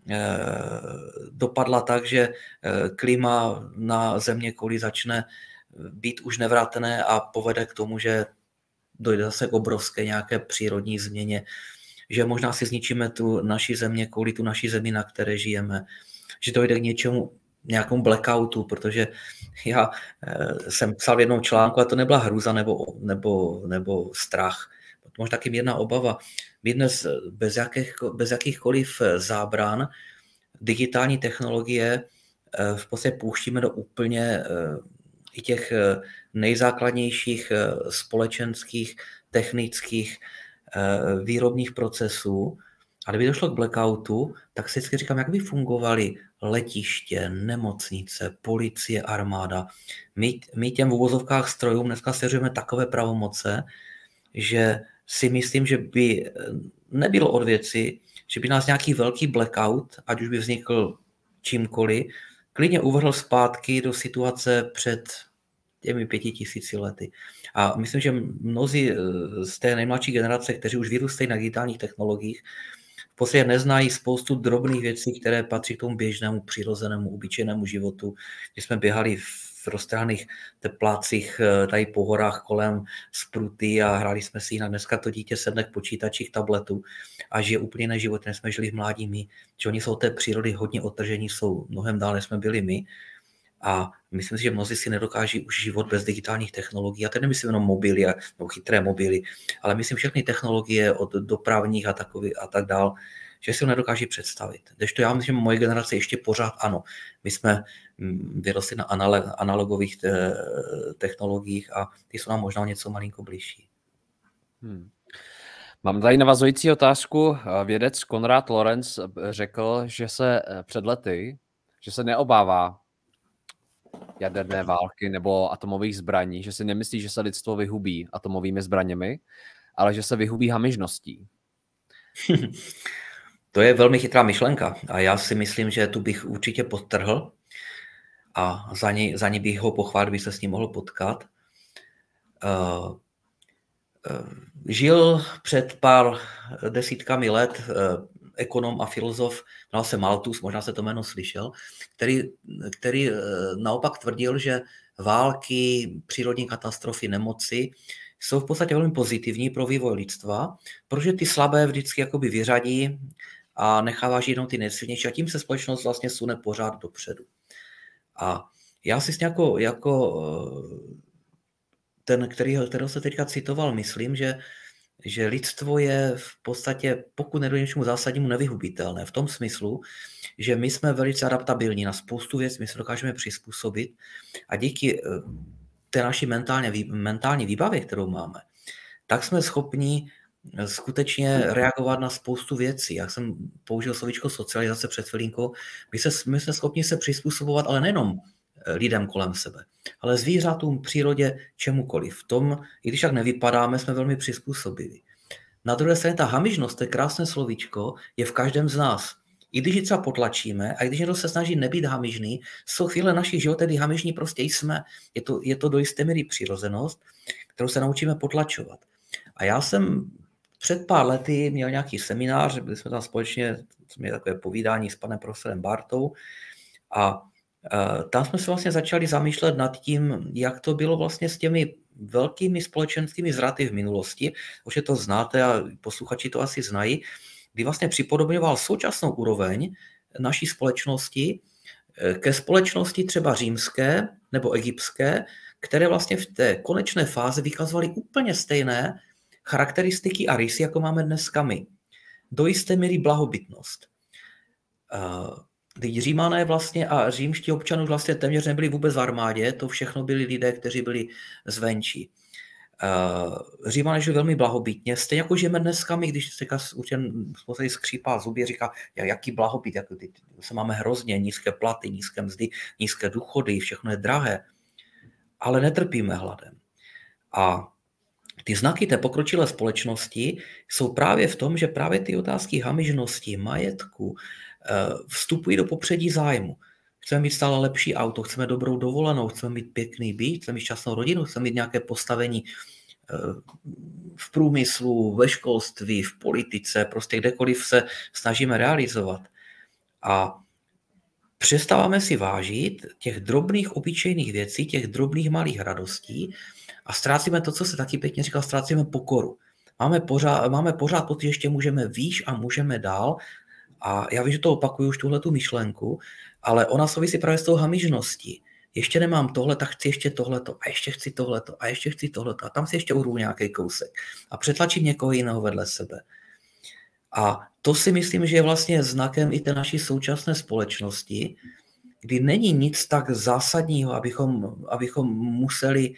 dopadla tak, že klima na zeměkouli začne být už nevratné a povede k tomu, že dojde zase k obrovské nějaké přírodní změně, že možná si zničíme tu naši zeměkouli, tu naši zemi, na které žijeme, že dojde k nějakému blackoutu, protože já jsem psal v jednom článku a to nebyla hrůza nebo strach. Možná taky mírná obava. My dnes bez jakýchkoliv zábran digitální technologie v podstatě pouštíme do úplně i těch nejzákladnějších společenských, technických, výrobních procesů. A kdyby došlo k blackoutu, tak si vždycky říkám, jak by fungovaly letiště, nemocnice, policie, armáda. My těm v uvozovkách strojům dneska svěřujeme takové pravomoce, že si myslím, že by nebylo od věci, že by nás nějaký velký blackout, ať už by vznikl čímkoliv, klidně uvrhl zpátky do situace před těmi 5000 lety. A myslím, že mnozí z té nejmladší generace, kteří už vyrůstají na digitálních technologiích, v podstatě neznají spoustu drobných věcí, které patří k tomu běžnému, přirozenému, obyčejnému životu, kdy jsme běhali v roztrhaných teplácích tady po horách kolem spruty a hráli jsme si jinak. Dneska to dítě sedne k počítači, k tabletu a žije úplně jiný život, než jsme žili v mládí my. Že oni jsou té přírody hodně odtržení, jsou mnohem dál, než jsme byli my. A myslím si, že mnozí si nedokáží už život bez digitálních technologií. A teď nemyslím jenom mobily nebo chytré mobily, ale myslím všechny technologie od dopravních a tak dál, že si ho nedokáží představit. Kdežto já myslím, že moje generace ještě pořád ano. My jsme vyrostli na analogových technologiích a ty jsou nám možná něco malinko blížší. Mám tady navazující otázku. Vědec Konrad Lorenz řekl, že se před lety, že se neobává jaderné války nebo atomových zbraní, že si nemyslí, že se lidstvo vyhubí atomovými zbraněmi, ale že se vyhubí hamižností. To je velmi chytrá myšlenka a já si myslím, že tu bych určitě podtrhl a za ní bych ho pochválil, by se s ním mohl potkat. Žil před pár desítkami let ekonom a filozof, jmenoval se Malthus, možná se to jméno slyšel, který naopak tvrdil, že války, přírodní katastrofy, nemoci jsou v podstatě velmi pozitivní pro vývoj lidstva, protože ty slabé vždycky jakoby vyřadí a nechává žít jenom ty nejsilnější a tím se společnost vlastně sune pořád dopředu. A já si jako ten, kterého se teďka citoval, myslím, že lidstvo je v podstatě, pokud nedojde něčemu zásadnímu, nevyhubitelné. V tom smyslu, že my jsme velice adaptabilní na spoustu věcí, my se dokážeme přizpůsobit a díky té naší mentální výbavě, kterou máme, tak jsme schopni skutečně reagovat na spoustu věcí. Jak jsem použil slovíčko socializace před chvilinkou, my jsme schopni se přizpůsobovat, ale nejenom lidem kolem sebe, ale zvířatům, přírodě, čemukoliv. V tom, i když tak nevypadáme, jsme velmi přizpůsobiví. Na druhé straně ta hamižnost, to je krásné slovíčko, je v každém z nás. I když ji třeba potlačíme, a když někdo se snaží nebýt hamižný, jsou chvíle našich životů, kdy hamižní prostě jsme. Je to do jisté míry přirozenost, kterou se naučíme potlačovat. A já jsem před pár lety měl nějaký seminář, byli jsme tam společně, měli takové povídání s panem profesorem Bartou a tam jsme se vlastně začali zamýšlet nad tím, jak to bylo vlastně s těmi velkými společenskými zvraty v minulosti. Už je to znáte a posluchači to asi znají. kdy vlastně připodobňoval současnou úroveň naší společnosti ke společnosti třeba římské nebo egyptské, které vlastně v té konečné fázi vykazovaly úplně stejné charakteristiky a rysy, jako máme dneska my. Do jisté míry blahobytnost. Římané vlastně a římští občané vlastně téměř nebyli vůbec v armádě, to všechno byli lidé, kteří byli zvenčí. Římané žili velmi blahobytně, stejně jako žijeme dneska my, když se skřípá zuby, říká, jaký blahobyt, jak se máme hrozně, nízké platy, nízké mzdy, nízké důchody, všechno je drahé, ale netrpíme hladem. A ty znaky té pokročilé společnosti jsou právě v tom, že právě ty otázky hamižnosti, majetku vstupují do popředí zájmu. Chceme mít stále lepší auto, chceme dobrou dovolenou, chceme mít pěkný byt, chceme mít šťastnou rodinu, chceme mít nějaké postavení v průmyslu, ve školství, v politice, prostě kdekoliv se snažíme realizovat. A přestáváme si vážit těch drobných obyčejných věcí, těch drobných malých radostí a ztrácíme to, co se taky pěkně říkal, ztrácíme pokoru. Máme pořád pocit, že ještě můžeme výš a můžeme dál. A já vím, že to opakuju už tuhletu myšlenku, ale ona souvisí právě s tou hamižností. Ještě nemám tohle, tak chci ještě tohleto a ještě chci tohleto a ještě chci tohleto a tam si ještě urvu nějaký kousek a přetlačím někoho jiného vedle sebe. A to si myslím, že je vlastně znakem i té naší současné společnosti, kdy není nic tak zásadního, abychom museli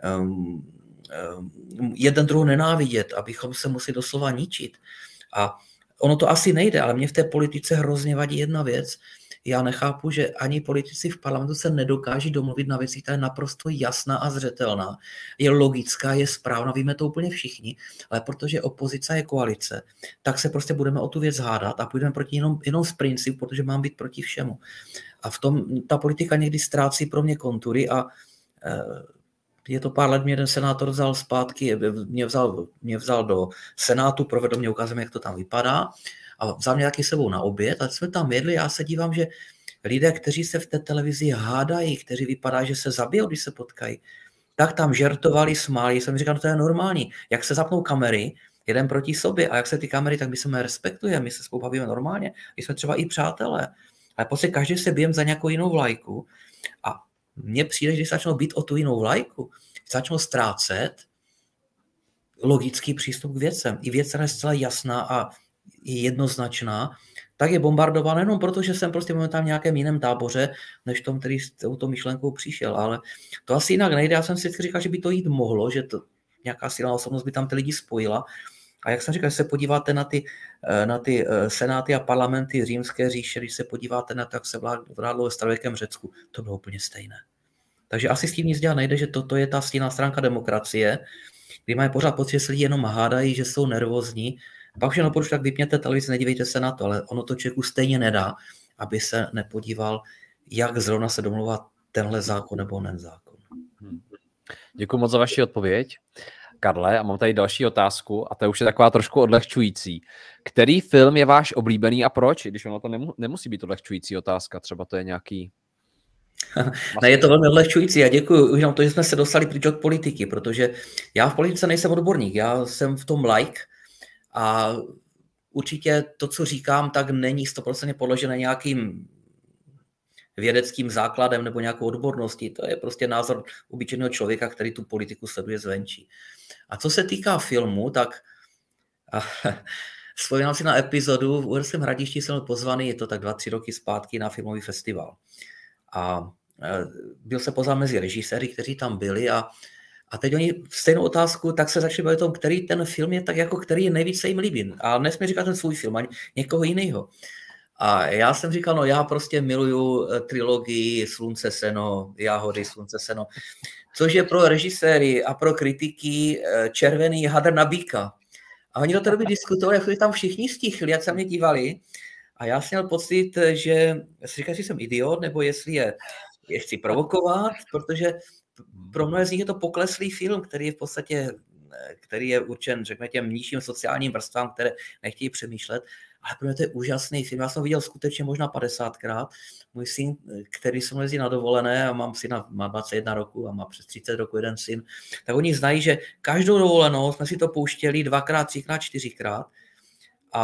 jeden druhou nenávidět, abychom se museli doslova ničit. A ono to asi nejde, ale mě v té politice hrozně vadí jedna věc. Já nechápu, že ani politici v parlamentu se nedokáží domluvit na věci, která je naprosto jasná a zřetelná. Je logická, je správná, víme to úplně všichni, ale protože opozice je koalice, tak se prostě budeme o tu věc hádat a půjdeme proti jenom z principu, protože mám být proti všemu. A v tom ta politika někdy ztrácí pro mě kontury a je to pár let, mě jeden senátor vzal zpátky, mě vzal do Senátu, provedl mě, ukázal, jak to tam vypadá a vzal mě taky sebou na oběd a jsme tam jedli, já se dívám, že lidé, kteří se v té televizi hádají, kteří vypadá, že se zabijou, když se potkají, tak tam žertovali, smáli, jsem říkal, no to je normální, jak se zapnou kamery, jeden proti sobě a jak se ty kamery, tak my se respektujeme, my se spolu bavíme normálně, my jsme třeba i přátelé, ale prostě každý se bijeme za nějakou jinou vlajku a mně přijde, když začnou být o tu jinou vlajku, začnou ztrácet logický přístup k věcem. I věc, která je zcela jasná a je jednoznačná, tak je bombardována jenom proto, že jsem prostě momentálně v nějakém jiném táboře, než tom, který s touto myšlenkou přišel. Ale to asi jinak nejde. Já jsem si říkal, že by to jít mohlo, že to nějaká silná osobnost by tam ty lidi spojila. A jak jsem říkal, když se podíváte na ty senáty a parlamenty římské říše, když se podíváte na to, jak se vládlo ve starověkém Řecku, to bylo úplně stejné. Takže asi s tím nic dělat nejde, že toto je ta stinná stránka demokracie, kdy mají pořád pocit, že se lidi jenom hádají, že jsou nervózní. Pak všechno poruš, tak vypněte televizi, nedívejte se na to, ale ono to člověku stejně nedá, aby se nepodíval, jak zrovna se domluvá tenhle zákon nebo onen zákon. Děkuji moc za vaši odpověď, Karle, a mám tady další otázku a to už je taková trošku odlehčující. Který film je váš oblíbený a proč? Když ono to nemusí být odlehčující otázka, třeba to je nějaký... Ne, je to velmi odlehčující a děkuji už nám to, že jsme se dostali pryč od politiky, protože já v politice nejsem odborník, já jsem v tom laik a určitě to, co říkám, tak není 100% podložené nějakým vědeckým základem nebo nějakou odborností, to je prostě názor obyčejného člověka, který tu politiku sleduje zvenčí. A co se týká filmu, tak vzpomínám si na epizodu, v Uherském Hradišti jsem byl pozvaný, je to tak 2-3 roky zpátky, na filmový festival. A byl se pozván mezi režiséry, kteří tam byli a teď oni stejnou otázku, tak se začali bavit o tom, který ten film je tak jako, který je nejvíce jim líbí. A nesmí říkat ten svůj film, ani někoho jiného. A já jsem říkal, no já prostě miluju trilogii Slunce, seno, Jáhody, Slunce, seno, což je pro režiséry a pro kritiky červený hadr na býka. A oni do té doby diskutovali, jak tam všichni stichli, jak se mě dívali. A já jsem měl pocit, že si říkal, že jsem idiot, nebo jestli je chci provokovat, protože pro mnohé z nich je to pokleslý film, který je v podstatě, který je určen, řekněme, těm nižším sociálním vrstvám, které nechtějí přemýšlet, ale pro mě to je úžasný film. Já jsem viděl skutečně možná 50krát. Můj syn, který se mnou jezdí na dovolené a mám syna, má 21 roku a má přes 30 roku jeden syn, tak oni znají, že každou dovolenou jsme si to pouštěli 2x, 3x, 4x a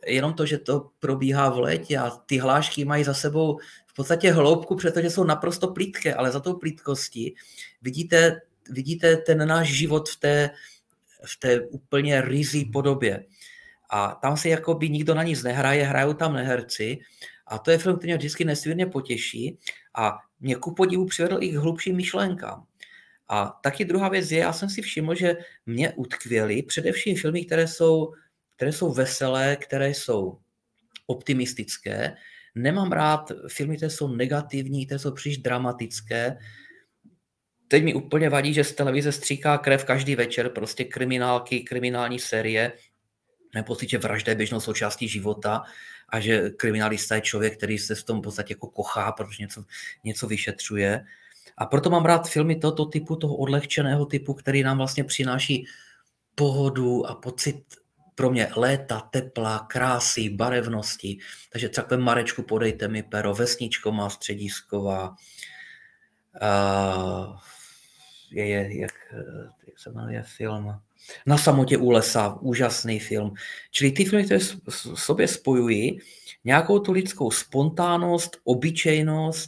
jenom to, že to probíhá v létě a ty hlášky mají za sebou v podstatě hloubku, protože jsou naprosto plítké, ale za tou plítkostí vidíte ten náš život v té úplně ryzí podobě. A tam se jakoby nikdo na nic nehraje, hrajou tam neherci. A to je film, který mě vždycky nesmírně potěší a mě ku podivu přivedl i k hlubším myšlenkám. A taky druhá věc je, já jsem si všiml, že mě utkvěly především filmy, které jsou veselé, které jsou optimistické. Nemám rád filmy, které jsou negativní, které jsou příliš dramatické. Teď mi úplně vadí, že z televize stříká krev každý večer, prostě kriminálky, kriminální série. Mám pocit, že vražda je běžnou součástí života a že kriminalista je člověk, který se v tom v podstatě jako kochá, protože něco vyšetřuje. A proto mám rád filmy tohoto typu, toho odlehčeného typu, který nám vlastně přináší pohodu a pocit pro mě léta, tepla, krásy, barevnosti. Takže třeba Marečku, podejte mi pero, Vesničko má středisková, jak se jmenuje film? Na samotě u lesa, úžasný film. Čili ty filmy, které v sobě spojují nějakou tu lidskou spontánnost, obyčejnost,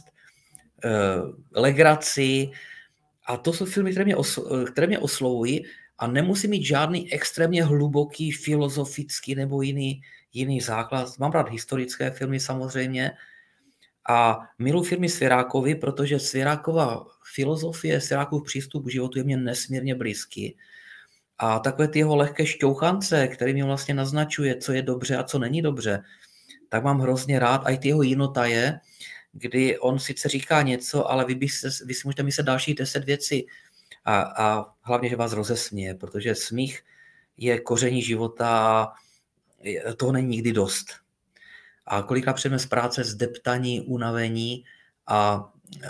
legraci a to jsou filmy, které mě oslovují a nemusí mít žádný extrémně hluboký, filozofický nebo jiný základ. Mám rád historické filmy samozřejmě a miluji filmy Svěrákovi, protože Svěrákova filozofie, Svěrákův přístup k životu je mě nesmírně blízký. A takové ty jeho lehké šťouchance, který mi vlastně naznačuje, co je dobře a co není dobře, tak mám hrozně rád. A i ty jeho jinotaje, kdy on sice říká něco, ale vy si můžete myslet dalších 10 věcí a hlavně, že vás rozesměje, protože smích je koření života a toho není nikdy dost. A kolikrát přijdeme z práce zdeptaní, unavení a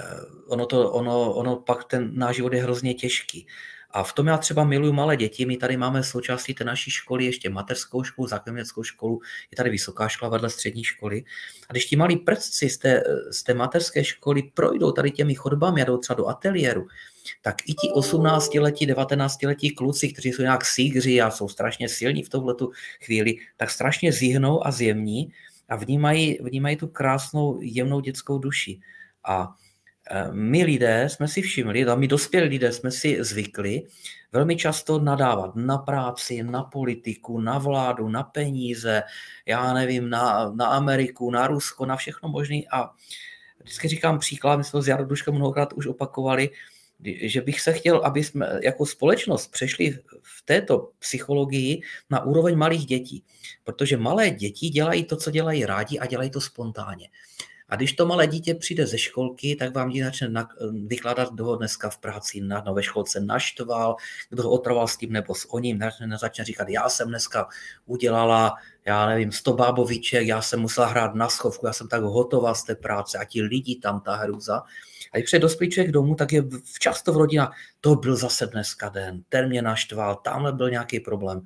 ono pak ten náš život je hrozně těžký. A v tom já třeba miluju malé děti. My tady máme součástí té naší školy ještě mateřskou školu, základní školu, je tady vysoká škola vedle střední školy. A když ti malí prcci z té mateřské školy projdou tady těmi chodbami a jdou třeba do ateliéru, tak i ti 18letí, 19letí kluci, kteří jsou nějak sígři a jsou strašně silní v touhletu chvíli, tak strašně zihnou a zjemní a vnímají tu krásnou, jemnou dětskou duši. A my lidé jsme si všimli, a my dospělí lidé jsme si zvykli velmi často nadávat na práci, na politiku, na vládu, na peníze, já nevím, na Ameriku, na Rusko, na všechno možné. A vždycky říkám příklad, my jsme to s Jaroduškem mnohokrát už opakovali, že bych se chtěl, aby jsme jako společnost přešli v této psychologii na úroveň malých dětí. Protože malé děti dělají to, co dělají rádi a dělají to spontánně. A když to malé dítě přijde ze školky, tak vám začne vykládat, kdo ho dneska v práci ve školce naštval, kdo ho otrval s tím nebo s oním, začne říkat, já jsem dneska udělala, já nevím, 100 báboviček, já jsem musela hrát na schovku, já jsem tak hotová z té práce a ti lidi tam, ta hrůza. A když přijde dospělý člověk domů, tak je často v rodinách, to byl zase dneska den, ten mě naštval, tamhle byl nějaký problém.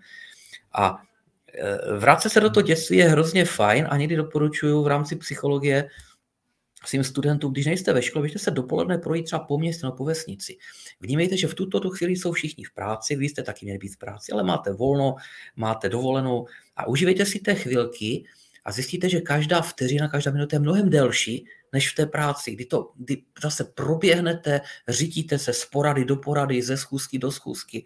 A vracet se do toho dětství je hrozně fajn a někdy doporučuju v rámci psychologie svým studentům, když nejste ve škole, běžte se dopoledne projít třeba po městě nebo po vesnici. Vnímejte, že v tuto chvíli jsou všichni v práci, vy jste taky měli být v práci, ale máte volno, máte dovolenou a užívejte si té chvilky a zjistíte, že každá vteřina, každá minuta je mnohem delší než v té práci, kdy zase proběhnete, řídíte se z porady do porady, ze schůzky do schůzky,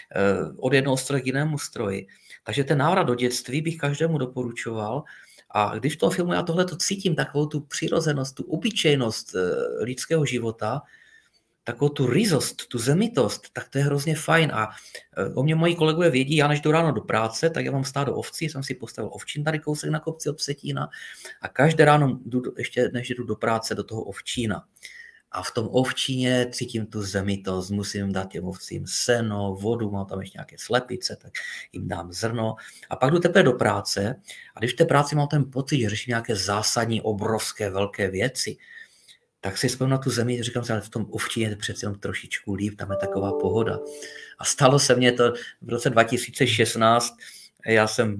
od jednoho stroje k jinému stroji. Takže ten návrat do dětství bych každému doporučoval. A když v tom filmu já tohleto cítím, takovou tu přirozenost, tu obyčejnost lidského života, takovou tu ryzost, tu zemitost, tak to je hrozně fajn. A o mě moji kolegové vědí, já než jdu ráno do práce, tak já mám stádo ovcí, jsem si postavil ovčín tady kousek na kopci od Vsetína a každé ráno ještě než jdu do práce do toho ovčína. A v tom ovčíně cítím tu zemitost, musím dát těm ovcím seno, vodu, mám tam ještě nějaké slepice, tak jim dám zrno. A pak jdu teprve do práce a když v té práci mám ten pocit, že řeším nějaké zásadní, obrovské, velké věci, tak si vzpomínám na tu zemi, říkám si, ale v tom ovčíně je přeci jenom trošičku líp, tam je taková pohoda. A stalo se mně to v roce 2016, já jsem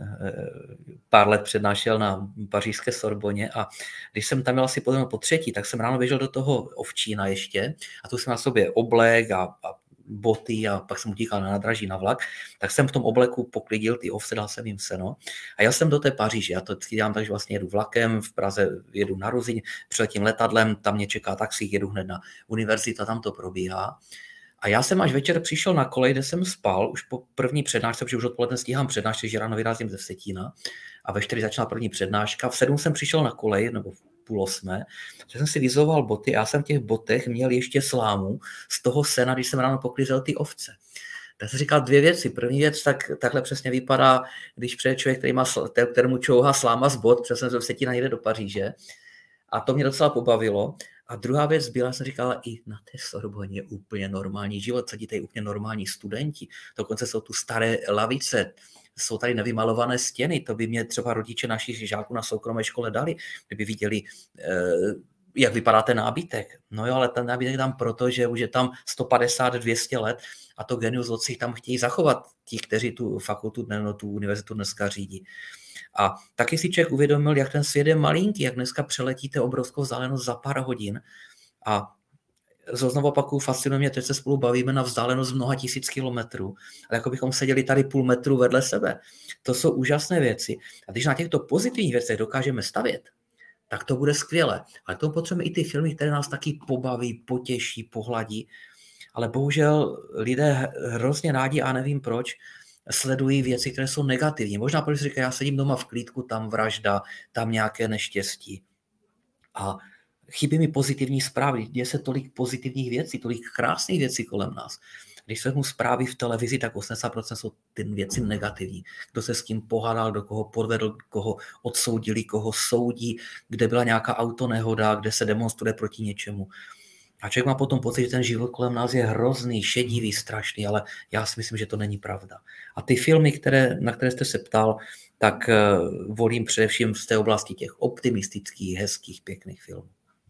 pár let přednášel na pařížské Sorboně a když jsem tam měl asi po třetí, tak jsem ráno běžel do toho ovčína ještě a tu jsem na sobě oblek a boty a pak jsem utíkal na nádraží na vlak, tak jsem v tom obleku poklidil ty ovce, dal jsem jim seno a jel jsem do té Paříže. Já to vždycky dělám tak, že vlastně jedu vlakem, v Praze jedu na Ruzyň, přiletím letadlem, tam mě čeká taxík, jedu hned na univerzitu, tam to probíhá. A já jsem až večer přišel na kolej, kde jsem spal, už po první přednášce, protože už odpoledne stíhám přednášky, že ráno vyrazím ze Vsetína a ve 4 začala první přednáška. V 7 jsem přišel na kolej, nebo v 7:30, že jsem si vyzoval boty a já jsem v těch botech měl ještě slámu z toho sena, když jsem ráno poklizel ty ovce. Tak jsem říkal 2 věci. První věc, takhle přesně vypadá, když přijde člověk, kterému čouhá sláma z bot, přesně ze Vsetína jde do Paříže. A to mě docela pobavilo. A druhá věc byla, jsem říkala, i na té Sorboně je úplně normální život, sedí tady úplně normální studenti, dokonce jsou tu staré lavice, jsou tady nevymalované stěny, to by mě třeba rodiče našich žáků na soukromé škole dali, kdyby viděli, jak vypadá ten nábytek. No jo, ale ten nábytek tam proto, že už je tam 150-200 let a to genius loci tam chtějí zachovat, ti, kteří tu fakultu, tu univerzitu dneska řídí. A taky si člověk uvědomil, jak ten svět je malinký, jak dneska přeletíte obrovskou vzdálenost za pár hodin. A znovu opakuju, fascinuje mě, teď se spolu bavíme na vzdálenost mnoha tisíc kilometrů, ale jako bychom seděli tady půl metru vedle sebe. To jsou úžasné věci. A když na těchto pozitivních věcech dokážeme stavět, tak to bude skvělé. Ale k tomu potřebujeme i ty filmy, které nás taky pobaví, potěší, pohladí. Ale bohužel lidé hrozně rádi, a nevím proč, sledují věci, které jsou negativní. Možná protože si říkají, já sedím doma v klídku, tam vražda, tam nějaké neštěstí. A chybí mi pozitivní zprávy. Děje se tolik pozitivních věcí, tolik krásných věcí kolem nás. Když vezmu zprávy v televizi, tak 80% jsou ty věci negativní. Kdo se s kým pohádal, kdo koho podvedl, koho odsoudili, koho soudí, kde byla nějaká autonehoda, kde se demonstruje proti něčemu. A člověk má potom pocit, že ten život kolem nás je hrozný, šedivý, strašný, ale já si myslím, že to není pravda. A ty filmy, na které jste se ptal, tak volím především z té oblasti těch optimistických, hezkých, pěkných filmů.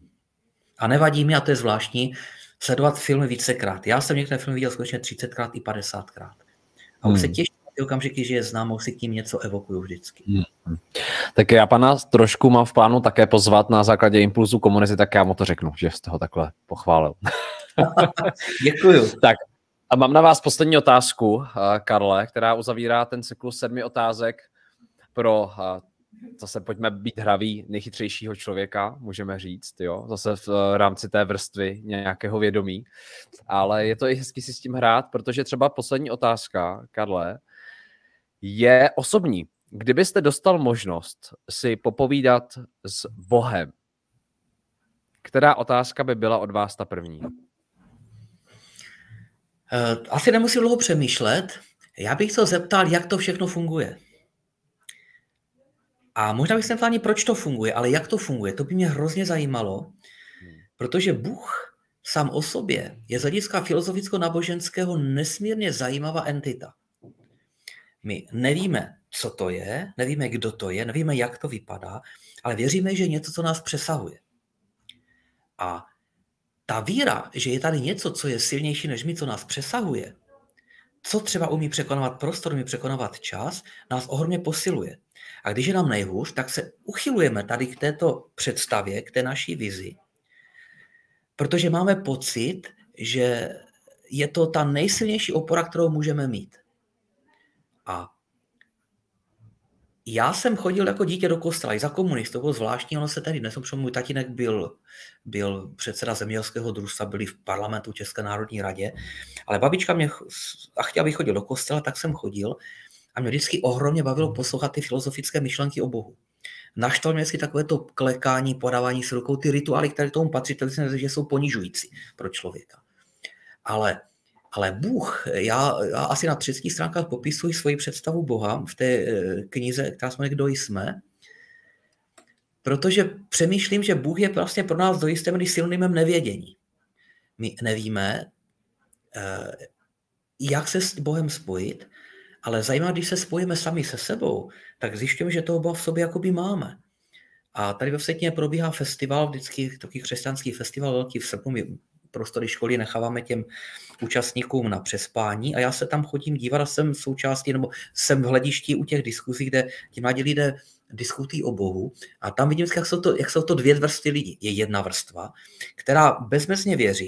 A nevadí mi, a to je zvláštní, sledovat filmy vícekrát. Já jsem některé filmy viděl skutečně 30krát i 50krát. A už se těším na ty okamžiky, že je znám, už si k tím něco evokuju vždycky. Tak já pana trošku mám v plánu také pozvat na základě impulzu komunity, tak já mu to řeknu, že jste ho takhle pochválil. Děkuju. Tak a mám na vás poslední otázku, Karle, která uzavírá ten cyklus 7 otázek pro, zase pojďme být hraví, nejchytřejšího člověka, můžeme říct, jo, zase v rámci té vrstvy nějakého vědomí, ale je to i hezky si s tím hrát, protože třeba poslední otázka, Karle, je osobní. Kdybyste dostal možnost si popovídat s Bohem, která otázka by byla od vás ta první? Asi nemusím dlouho přemýšlet. Já bych se zeptal, jak to všechno funguje. A možná bych se neptal ani, proč to funguje, ale jak to funguje. To by mě hrozně zajímalo, protože Bůh sám o sobě je z hlediska filozoficko-náboženského nesmírně zajímavá entita. My nevíme, co to je, nevíme, kdo to je, nevíme, jak to vypadá, ale věříme, že je něco, co nás přesahuje. A ta víra, že je tady něco, co je silnější než my, co nás přesahuje, co třeba umí překonávat prostor, umí překonávat čas, nás ohromně posiluje. A když je nám nejhůř, tak se uchylujeme tady k této představě, k té naší vizi, protože máme pocit, že je to ta nejsilnější opora, kterou můžeme mít. A já jsem chodil jako dítě do kostela, i za komunistů, to bylo zvláštní, ono se tady dnes, protože můj tatínek byl předseda zemědělského družstva, byli v parlamentu České národní radě, ale babička mě a chtěla, abych chodil do kostela, tak jsem chodil a mě vždycky ohromně bavilo poslouchat ty filozofické myšlenky o Bohu. Naštvalo mě vždycky takové to klekání, podávání s rukou, ty rituály, které tomu patří, tak si myslím, že jsou ponižující pro člověka. Ale Bůh, já asi na 30 stránkách popisuji svoji představu Boha v té knize, která jsme Kdo jsme, protože přemýšlím, že Bůh je vlastně pro nás do jisté míry synonymem nevědění. My nevíme, jak se s Bohem spojit, ale zajímavé, když se spojíme sami se sebou, tak zjišťujeme, že toho Boha v sobě jakoby máme. A tady ve Vsetíně probíhá festival, vždycky takový křesťanský festival velký v srpnu, prostory školy necháváme těm účastníkům na přespání a já se tam chodím dívat a jsem součástí, nebo jsem v hledišti u těch diskuzí, kde ti mladí lidé diskutují o Bohu a tam vidím, jak jsou to 2 vrstvy lidí. Je jedna vrstva, která bezmezně věří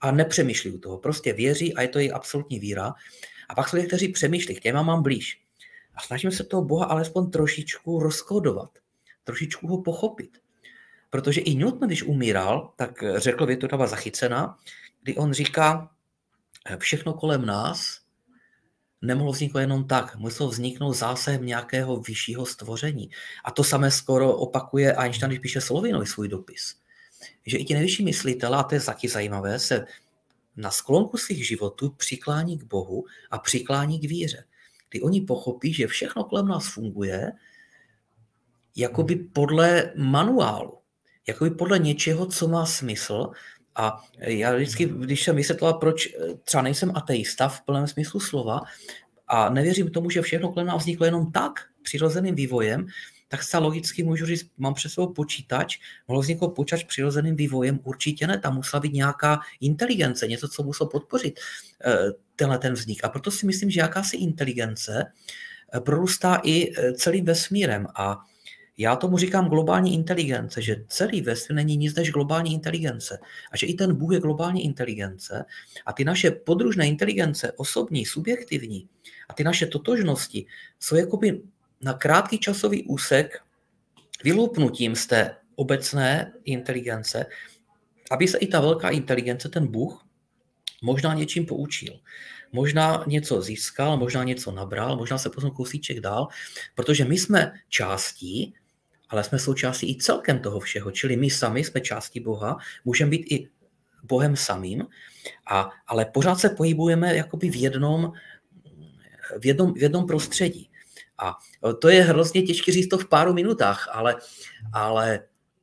a nepřemýšlí u toho. Prostě věří a je to jejich absolutní víra. A pak jsou lidé, kteří přemýšlí, k těma mám blíž. A snažíme se toho Boha alespoň trošičku rozkodovat, trošičku ho pochopit. Protože i Newton, když umíral, tak řekl větu, ta byla zachycená, kdy on říká, všechno kolem nás nemohlo vzniknout jenom tak, muselo vzniknout zásahem nějakého vyššího stvoření. A to samé skoro opakuje Einstein, když píše Solovinovi svůj dopis. Že i ti nejvyšší myslitelé, a to je taky zajímavé, se na sklonku svých životů přiklání k Bohu a přiklání k víře. Kdy oni pochopí, že všechno kolem nás funguje jakoby podle manuálu, jakoby podle něčeho, co má smysl. A já vždycky, když jsem vysvětloval, proč třeba nejsem ateista v plném smyslu slova a nevěřím tomu, že všechno kolem nás vzniklo jenom tak, přirozeným vývojem, tak zcela logicky můžu říct, mám před sebou počítač, mohl vzniknout počítač přirozeným vývojem, určitě ne, tam musela být nějaká inteligence, něco, co muselo podpořit tenhle ten vznik. A proto si myslím, že jakási inteligence prorůstá i celým vesmírem. A já tomu říkám globální inteligence, že celý vesmír není nic než globální inteligence. A že i ten Bůh je globální inteligence. A ty naše podružné inteligence, osobní, subjektivní, a ty naše totožnosti jsou jakoby na krátký časový úsek vyloupnutím z té obecné inteligence, aby se i ta velká inteligence, ten Bůh, možná něčím poučil. Možná něco získal, možná něco nabral, možná se posunul kousíček dál, protože my jsme částí, ale jsme součástí i celkem toho všeho. Čili my sami jsme částí Boha, můžeme být i Bohem samým, ale pořád se pohybujeme jakoby v jednom prostředí. A to je hrozně těžké říct to v pár minutách, ale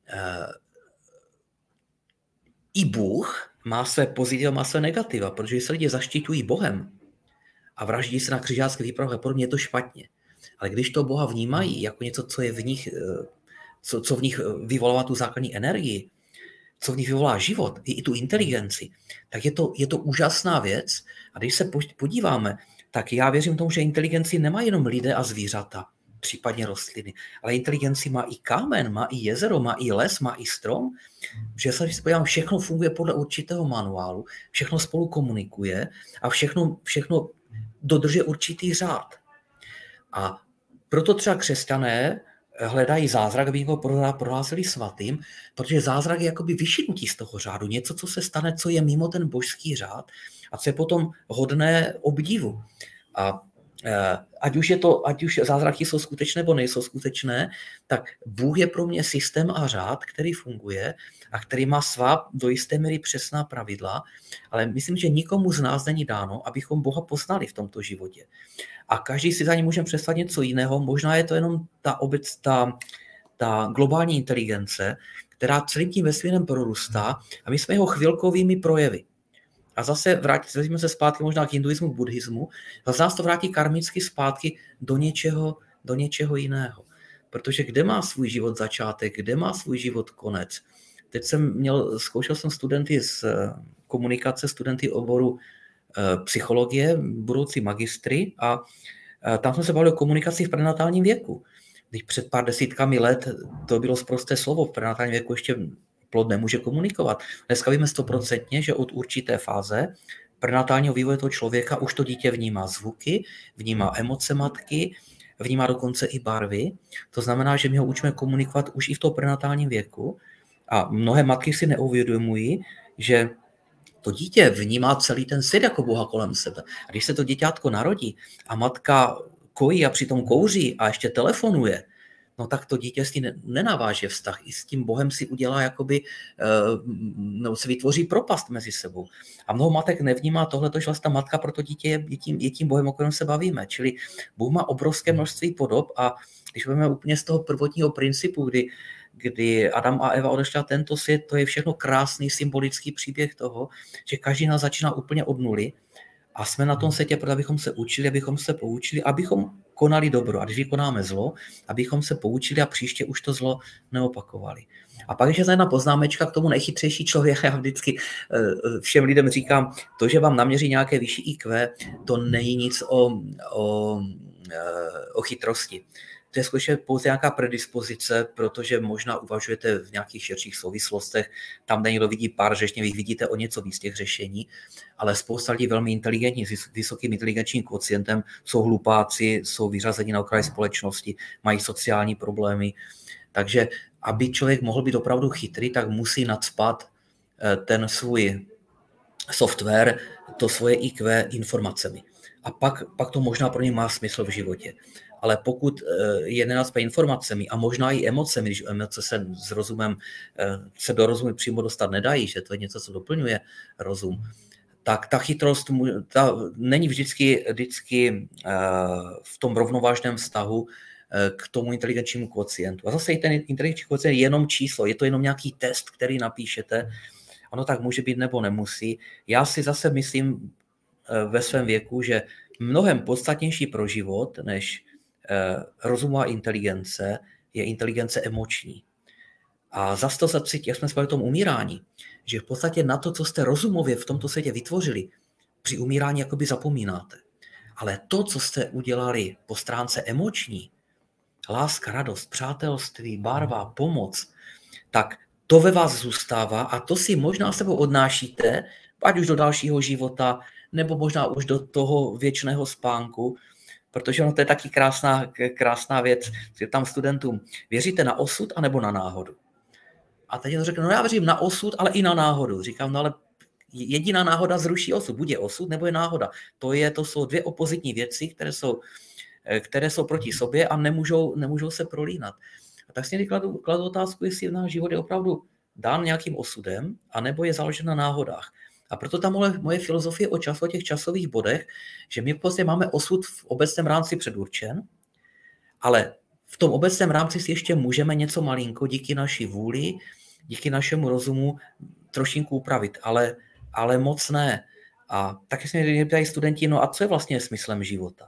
i Bůh má své pozitiva, má své negativa, protože se lidi zaštiťují Bohem a vraždí se na křižáckých výpravách a podobně, je to špatně. Ale když to Boha vnímají jako něco, co je v nich, co v nich vyvolává tu základní energii, co v nich vyvolá život, i tu inteligenci, tak je to úžasná věc. A když se podíváme, tak já věřím tomu, že inteligenci nemá jenom lidé a zvířata, případně rostliny, ale inteligenci má i kámen, má i jezero, má i les, má i strom, že se, když se podívám, všechno funguje podle určitého manuálu, všechno spolu komunikuje a všechno dodržuje určitý řád. A proto třeba křesťané hledají zázrak, aby ho prohlásili svatým, protože zázrak je jakoby vyšinutí z toho řádu, něco, co se stane, co je mimo ten božský řád a co je potom hodné obdivu. A ať už zázraky jsou skutečné nebo nejsou skutečné, tak Bůh je pro mě systém a řád, který funguje a který má svá do jisté míry přesná pravidla, ale myslím, že nikomu z nás není dáno, abychom Boha poznali v tomto životě. A každý si za ně můžeme představit něco jiného, možná je to jenom ta globální inteligence, která celým tím vesmírem prorůstá a my jsme jeho chvilkovými projevy. A zase vezmeme se zpátky možná k hinduismu, k buddhismu, zase nás to vrátí karmicky zpátky do něčeho jiného. Protože kde má svůj život začátek, kde má svůj život konec. Teď zkoušel jsem studenty z komunikace, studenty oboru psychologie, budoucí magistry a tam jsme se bavili o komunikaci v prenatálním věku. Když před pár desítkami let to bylo sprosté slovo, v prenatálním věku ještě plod nemůže komunikovat. Dneska víme 100%, že od určité fáze prenatálního vývoje toho člověka už to dítě vnímá zvuky, vnímá emoce matky, vnímá dokonce i barvy. To znamená, že my ho učíme komunikovat už i v tom prenatálním věku a mnohé matky si neuvědomují, že to dítě vnímá celý ten svět jako Boha kolem sebe. A když se to děťátko narodí a matka kojí a přitom kouří a ještě telefonuje, no tak to dítě si nenaváže vztah. I s tím Bohem si udělá jakoby, no, se vytvoří propast mezi sebou. A mnoho matek nevnímá tohleto, že vlastně ta matka pro to dítě je tím Bohem, o kterém se bavíme. Čili Bůh má obrovské množství podob a když budeme úplně z toho prvotního principu, kdy Adam a Eva odešli na tento svět, to je všechno krásný symbolický příběh toho, že každý nás začíná úplně od nuly a jsme na tom světě, protože abychom se učili, abychom se poučili, abychom konali dobro. A když vykonáme zlo, abychom se poučili a příště už to zlo neopakovali. A pak ještě jedna poznámečka k tomu nejchytřejší člověk. Já vždycky všem lidem říkám, to, že vám naměří nějaké vyšší IQ, to není nic o chytrosti. to je skutečně pouze nějaká predispozice, protože možná uvažujete v nějakých širších souvislostech, tam, kde někdo vidí pár řešení, vy vidíte o něco víc těch řešení, ale spousta lidí velmi inteligentní, s vysokým inteligenčním kvocientem, jsou hlupáci, jsou vyřazeni na okraj společnosti, mají sociální problémy. Takže aby člověk mohl být opravdu chytrý, tak musí nacpat ten svůj software, to svoje IQ informacemi. A pak to možná pro ně má smysl v životě. Ale pokud je nenacpe informacemi a možná i emocemi, když emoce se do rozumu přímo dostat nedají, že to je něco, co doplňuje rozum, tak ta chytrost není vždycky v tom rovnovážném vztahu k tomu inteligenčnímu kvocientu. A zase i ten inteligenční kvocient je jenom číslo, je to jenom nějaký test, který napíšete. Ono tak může být nebo nemusí. Já si zase myslím ve svém věku, že mnohem podstatnější pro život než rozumová inteligence je inteligence emoční. A zase to zacítí, jak jsme spali o tom umírání, že v podstatě na to, co jste rozumově v tomto světě vytvořili, při umírání jakoby zapomínáte. Ale to, co jste udělali po stránce emoční, láska, radost, přátelství, barva, pomoc, tak to ve vás zůstává a to si možná sebou odnášíte, ať už do dalšího života, nebo možná už do toho věčného spánku, protože ono to je taky krásná věc. Tam studentům, věříte na osud anebo na náhodu? A teď to řekne, no já věřím na osud, ale i na náhodu. Říkám, no ale jediná náhoda zruší osud. Buď je osud, nebo je náhoda. To jsou dvě opozitní věci, které jsou proti sobě a nemůžou se prolínat. A tak si někdy kladu otázku, jestli náš život je opravdu dán nějakým osudem, anebo je založen na náhodách. A proto ta moje filozofie o těch časových bodech, že my prostě máme osud v obecném rámci předurčen, ale v tom obecném rámci si ještě můžeme něco malinko díky naší vůli, díky našemu rozumu trošinku upravit, ale moc ne. A taky se mě ptají studenti, no a co je vlastně smyslem života?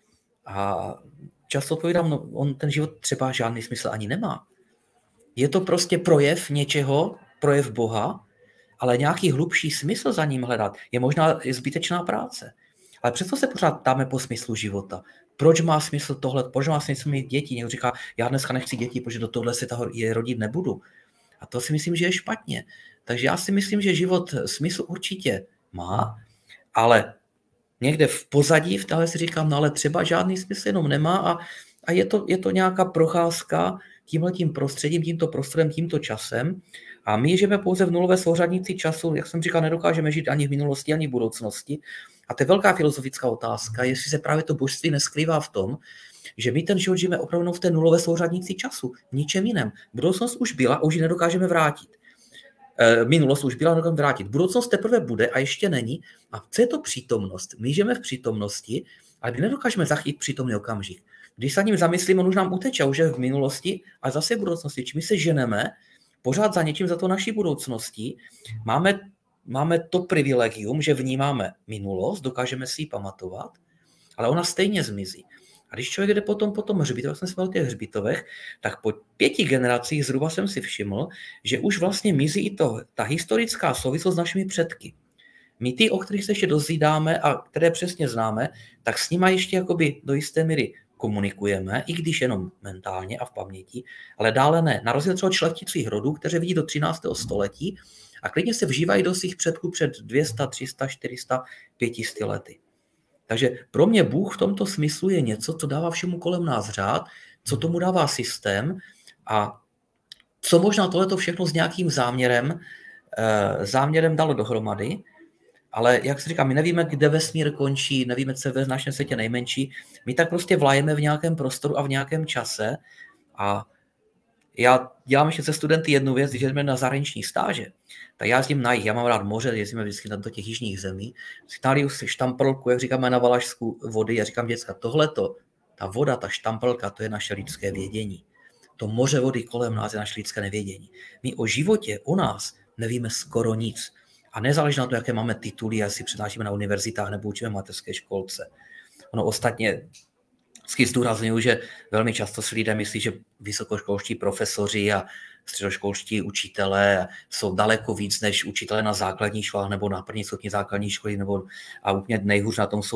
A často odpovídám, no on ten život třeba žádný smysl ani nemá. Je to prostě projev něčeho, projev Boha, ale nějaký hlubší smysl za ním hledat je možná zbytečná práce. Ale přesto se pořád ptáme po smyslu života. Proč má smysl tohle? Proč má smysl mít děti? Někdo říká, já dneska nechci děti, protože do tohle světa je rodit nebudu. A to si myslím, že je špatně. Takže já si myslím, že život smysl určitě má, ale někde v pozadí v téhle si říkám, no ale třeba žádný smysl jenom nemá a je to nějaká procházka tímhletím prostředím, tímto prostorem, tímto časem. A my žijeme pouze v nulové souřadnici času, jak jsem říkal, nedokážeme žít ani v minulosti, ani v budoucnosti. A to je velká filozofická otázka, jestli se právě to božství neskrývá v tom, že my ten život žijeme opravdu v té nulové souřadnici času, v ničem jiném. Budoucnost už byla a už ji nedokážeme vrátit. Minulost už byla a nedokážeme vrátit. Budoucnost teprve bude a ještě není. A co je to přítomnost? My žijeme v přítomnosti, ale my nedokážeme zachytit přítomný okamžik. Když se ním zamyslíme, on už nám uteče, už je v minulosti a zase v budoucnosti. Či my se ženeme pořád za něčím, za to naší budoucností. Máme to privilegium, že vnímáme minulost, dokážeme si ji pamatovat, ale ona stejně zmizí. A když člověk jde potom po tom hřbitově, jak jsem se o těch hřbitovech, tak po 5 generacích zhruba jsem si všiml, že už vlastně mizí i ta historická souvislost s našimi předky. My ty, o kterých se ještě dozvídáme a které přesně známe, tak s nimi ještě jakoby do jisté míry komunikujeme, i když jenom mentálně a v paměti, ale dále ne. Na rozdíl třeba šlechticích rodů, kteří vidí do 13. století a klidně se vžívají do svých předků před 200, 300, 400, 500 lety. Takže pro mě Bůh v tomto smyslu je něco, co dává všemu kolem nás řád, co tomu dává systém a co možná tohleto všechno s nějakým záměrem dalo dohromady, ale jak se říká, my nevíme, kde vesmír končí, nevíme, co je v našem světě nejmenší, my tak prostě vlajeme v nějakém prostoru a v nějakém čase a já dělám ještě se studenty jednu věc, když jdeme na zahraniční stáže, tak já jezdím na jih, já mám rád moře, jezdíme vždycky do těch jižních zemí, naliju si štamprlku, jak říkáme na Valašsku, vody, já říkám, děcka, tohleto, ta voda, ta štamprlka, to je naše lidské vědění. To moře vody kolem nás je naše lidské nevědění. My o životě, o nás nevíme skoro nic. A nezáleží na to, jaké máme tituly, jestli přednášíme na univerzitách nebo učíme v mateřské školce. Ono ostatně vždycky zdůrazňuji, že velmi často si lidé myslí, že vysokoškolští profesoři a středoškolští učitelé jsou daleko víc než učitelé na základních školách nebo na první stupni základní školy, a úplně nejhůř na tom jsou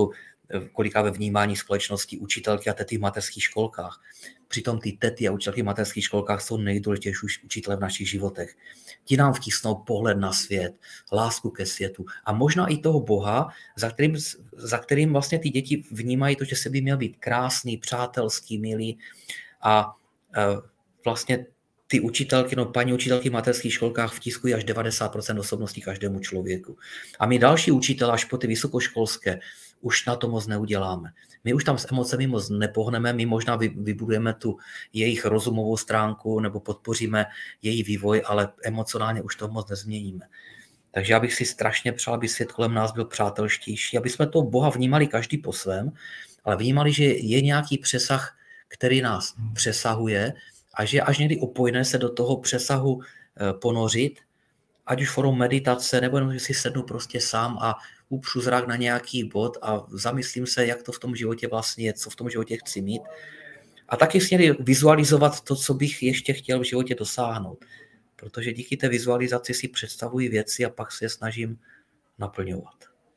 kolika ve vnímání společnosti učitelky a tety v mateřských školkách. Přitom ty tety a učitelky v mateřských školkách jsou nejdůležitější učitelé v našich životech. Ti nám vtisnou pohled na svět, lásku ke světu a možná i toho Boha, za kterým vlastně ty děti vnímají to, že se by měl být krásný, přátelský, milý a vlastně ty učitelky, paní učitelky v mateřských školkách vtiskují až 90% osobností každému člověku. A my další učitelé až po ty vysokoškolské už na to moc neuděláme. My už tam s emocemi moc nepohneme, my možná vybudujeme tu jejich rozumovou stránku nebo podpoříme její vývoj, ale emocionálně už to moc nezměníme. Takže já bych si strašně přál, aby svět kolem nás byl přátelštější, aby jsme toho Boha vnímali každý po svém, ale vnímali, že je nějaký přesah, který nás přesahuje a že až někdy opojné se do toho přesahu ponořit, ať už formou meditace, nebo jenom, že si sednu prostě sám a upřu zrak na nějaký bod a zamyslím se, jak to v tom životě vlastně je, co v tom životě chci mít. A taky si vizualizovat to, co bych ještě chtěl v životě dosáhnout. Protože díky té vizualizaci si představuji věci a pak se je snažím naplňovat.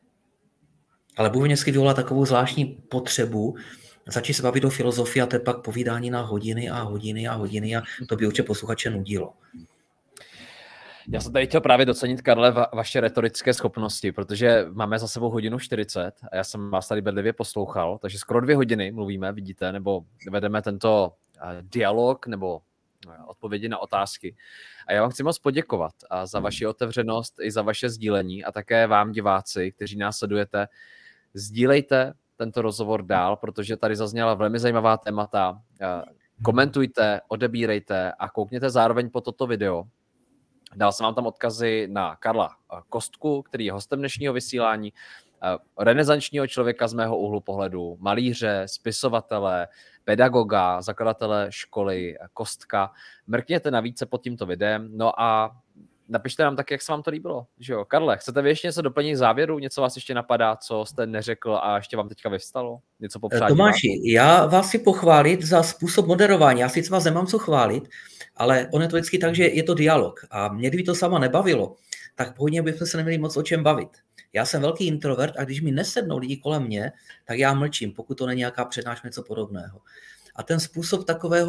Ale Bůh vždycky vyvolá takovou zvláštní potřebu začít se bavit o filozofii a to je pak povídání na hodiny a hodiny a hodiny a to by určitě posluchače nudilo. Já jsem tady chtěl právě docenit, Karle, vaše retorické schopnosti, protože máme za sebou 1:40 a já jsem vás tady bedlivě poslouchal, takže skoro 2 hodiny mluvíme, vidíte, nebo vedeme tento dialog nebo odpovědi na otázky. A já vám chci moc poděkovat za vaši otevřenost i za vaše sdílení a také vám, diváci, kteří nás sledujete, sdílejte tento rozhovor dál, protože tady zazněla velmi zajímavá témata. Komentujte, odebírejte a koukněte zároveň po toto video. Dal jsem vám tam odkazy na Karla Kostku, který je hostem dnešního vysílání, renesančního člověka z mého úhlu pohledu, malíře, spisovatele, pedagoga, zakladatele školy Kostka. Mrkněte na více pod tímto videem, no a napište nám tak, jak se vám to líbilo. Že jo? Karle, chcete vy ještě něco doplnit k závěru? Něco vás ještě napadá, co jste neřekl a ještě vám teďka vyvstalo? Něco popřát? Tomáši, já vás chci pochválit za způsob moderování. Já sice vás nemám co chválit, ale on je to vždycky tak, že je to dialog. A mě kdyby to sama nebavilo, tak původně bychom se neměli moc o čem bavit. Já jsem velký introvert a když mi nesednou lidi kolem mě, tak já mlčím, pokud to není nějaká přednáška, něco podobného. A ten způsob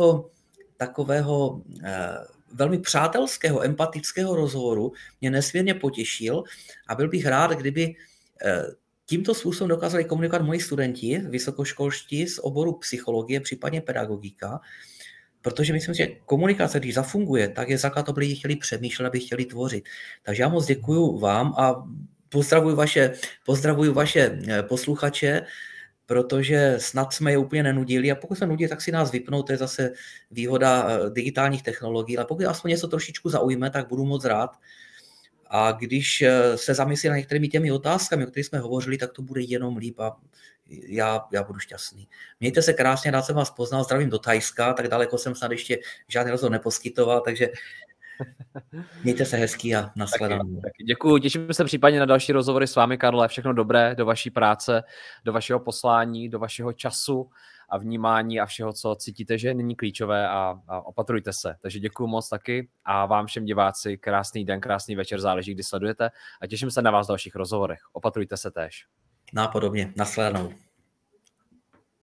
takového velmi přátelského, empatického rozhovoru mě nesmírně potěšil a byl bych rád, kdyby tímto způsobem dokázali komunikovat moji studenti vysokoškolští z oboru psychologie, případně pedagogika, protože myslím, že komunikace, když zafunguje, tak je základ, aby lidi chtěli přemýšlet, aby chtěli tvořit. Takže já moc děkuju vám a pozdravuju vaše posluchače, protože snad jsme je úplně nenudili a pokud se nudí, tak si nás vypnou, to je zase výhoda digitálních technologií, ale pokud aspoň něco trošičku zaujme, tak budu moc rád. A když se zamyslí na některými těmi otázkami, o kterých jsme hovořili, tak to bude jenom líp a já budu šťastný. Mějte se krásně, rád jsem vás poznal, zdravím do Thajska, tak daleko jsem snad ještě žádný rozhovor neposkytoval, takže mějte se hezky a nashledanou. Taky děkuju, těším se případně na další rozhovory s vámi, Karle, všechno dobré do vaší práce, do vašeho poslání, do vašeho času a vnímání a všeho, co cítíte, že není klíčové a opatrujte se. Takže děkuju moc taky a vám všem diváci krásný den, krásný večer, záleží, kdy sledujete a těším se na vás v dalších rozhovorech. Opatrujte se též. Nápodobně, nashledanou.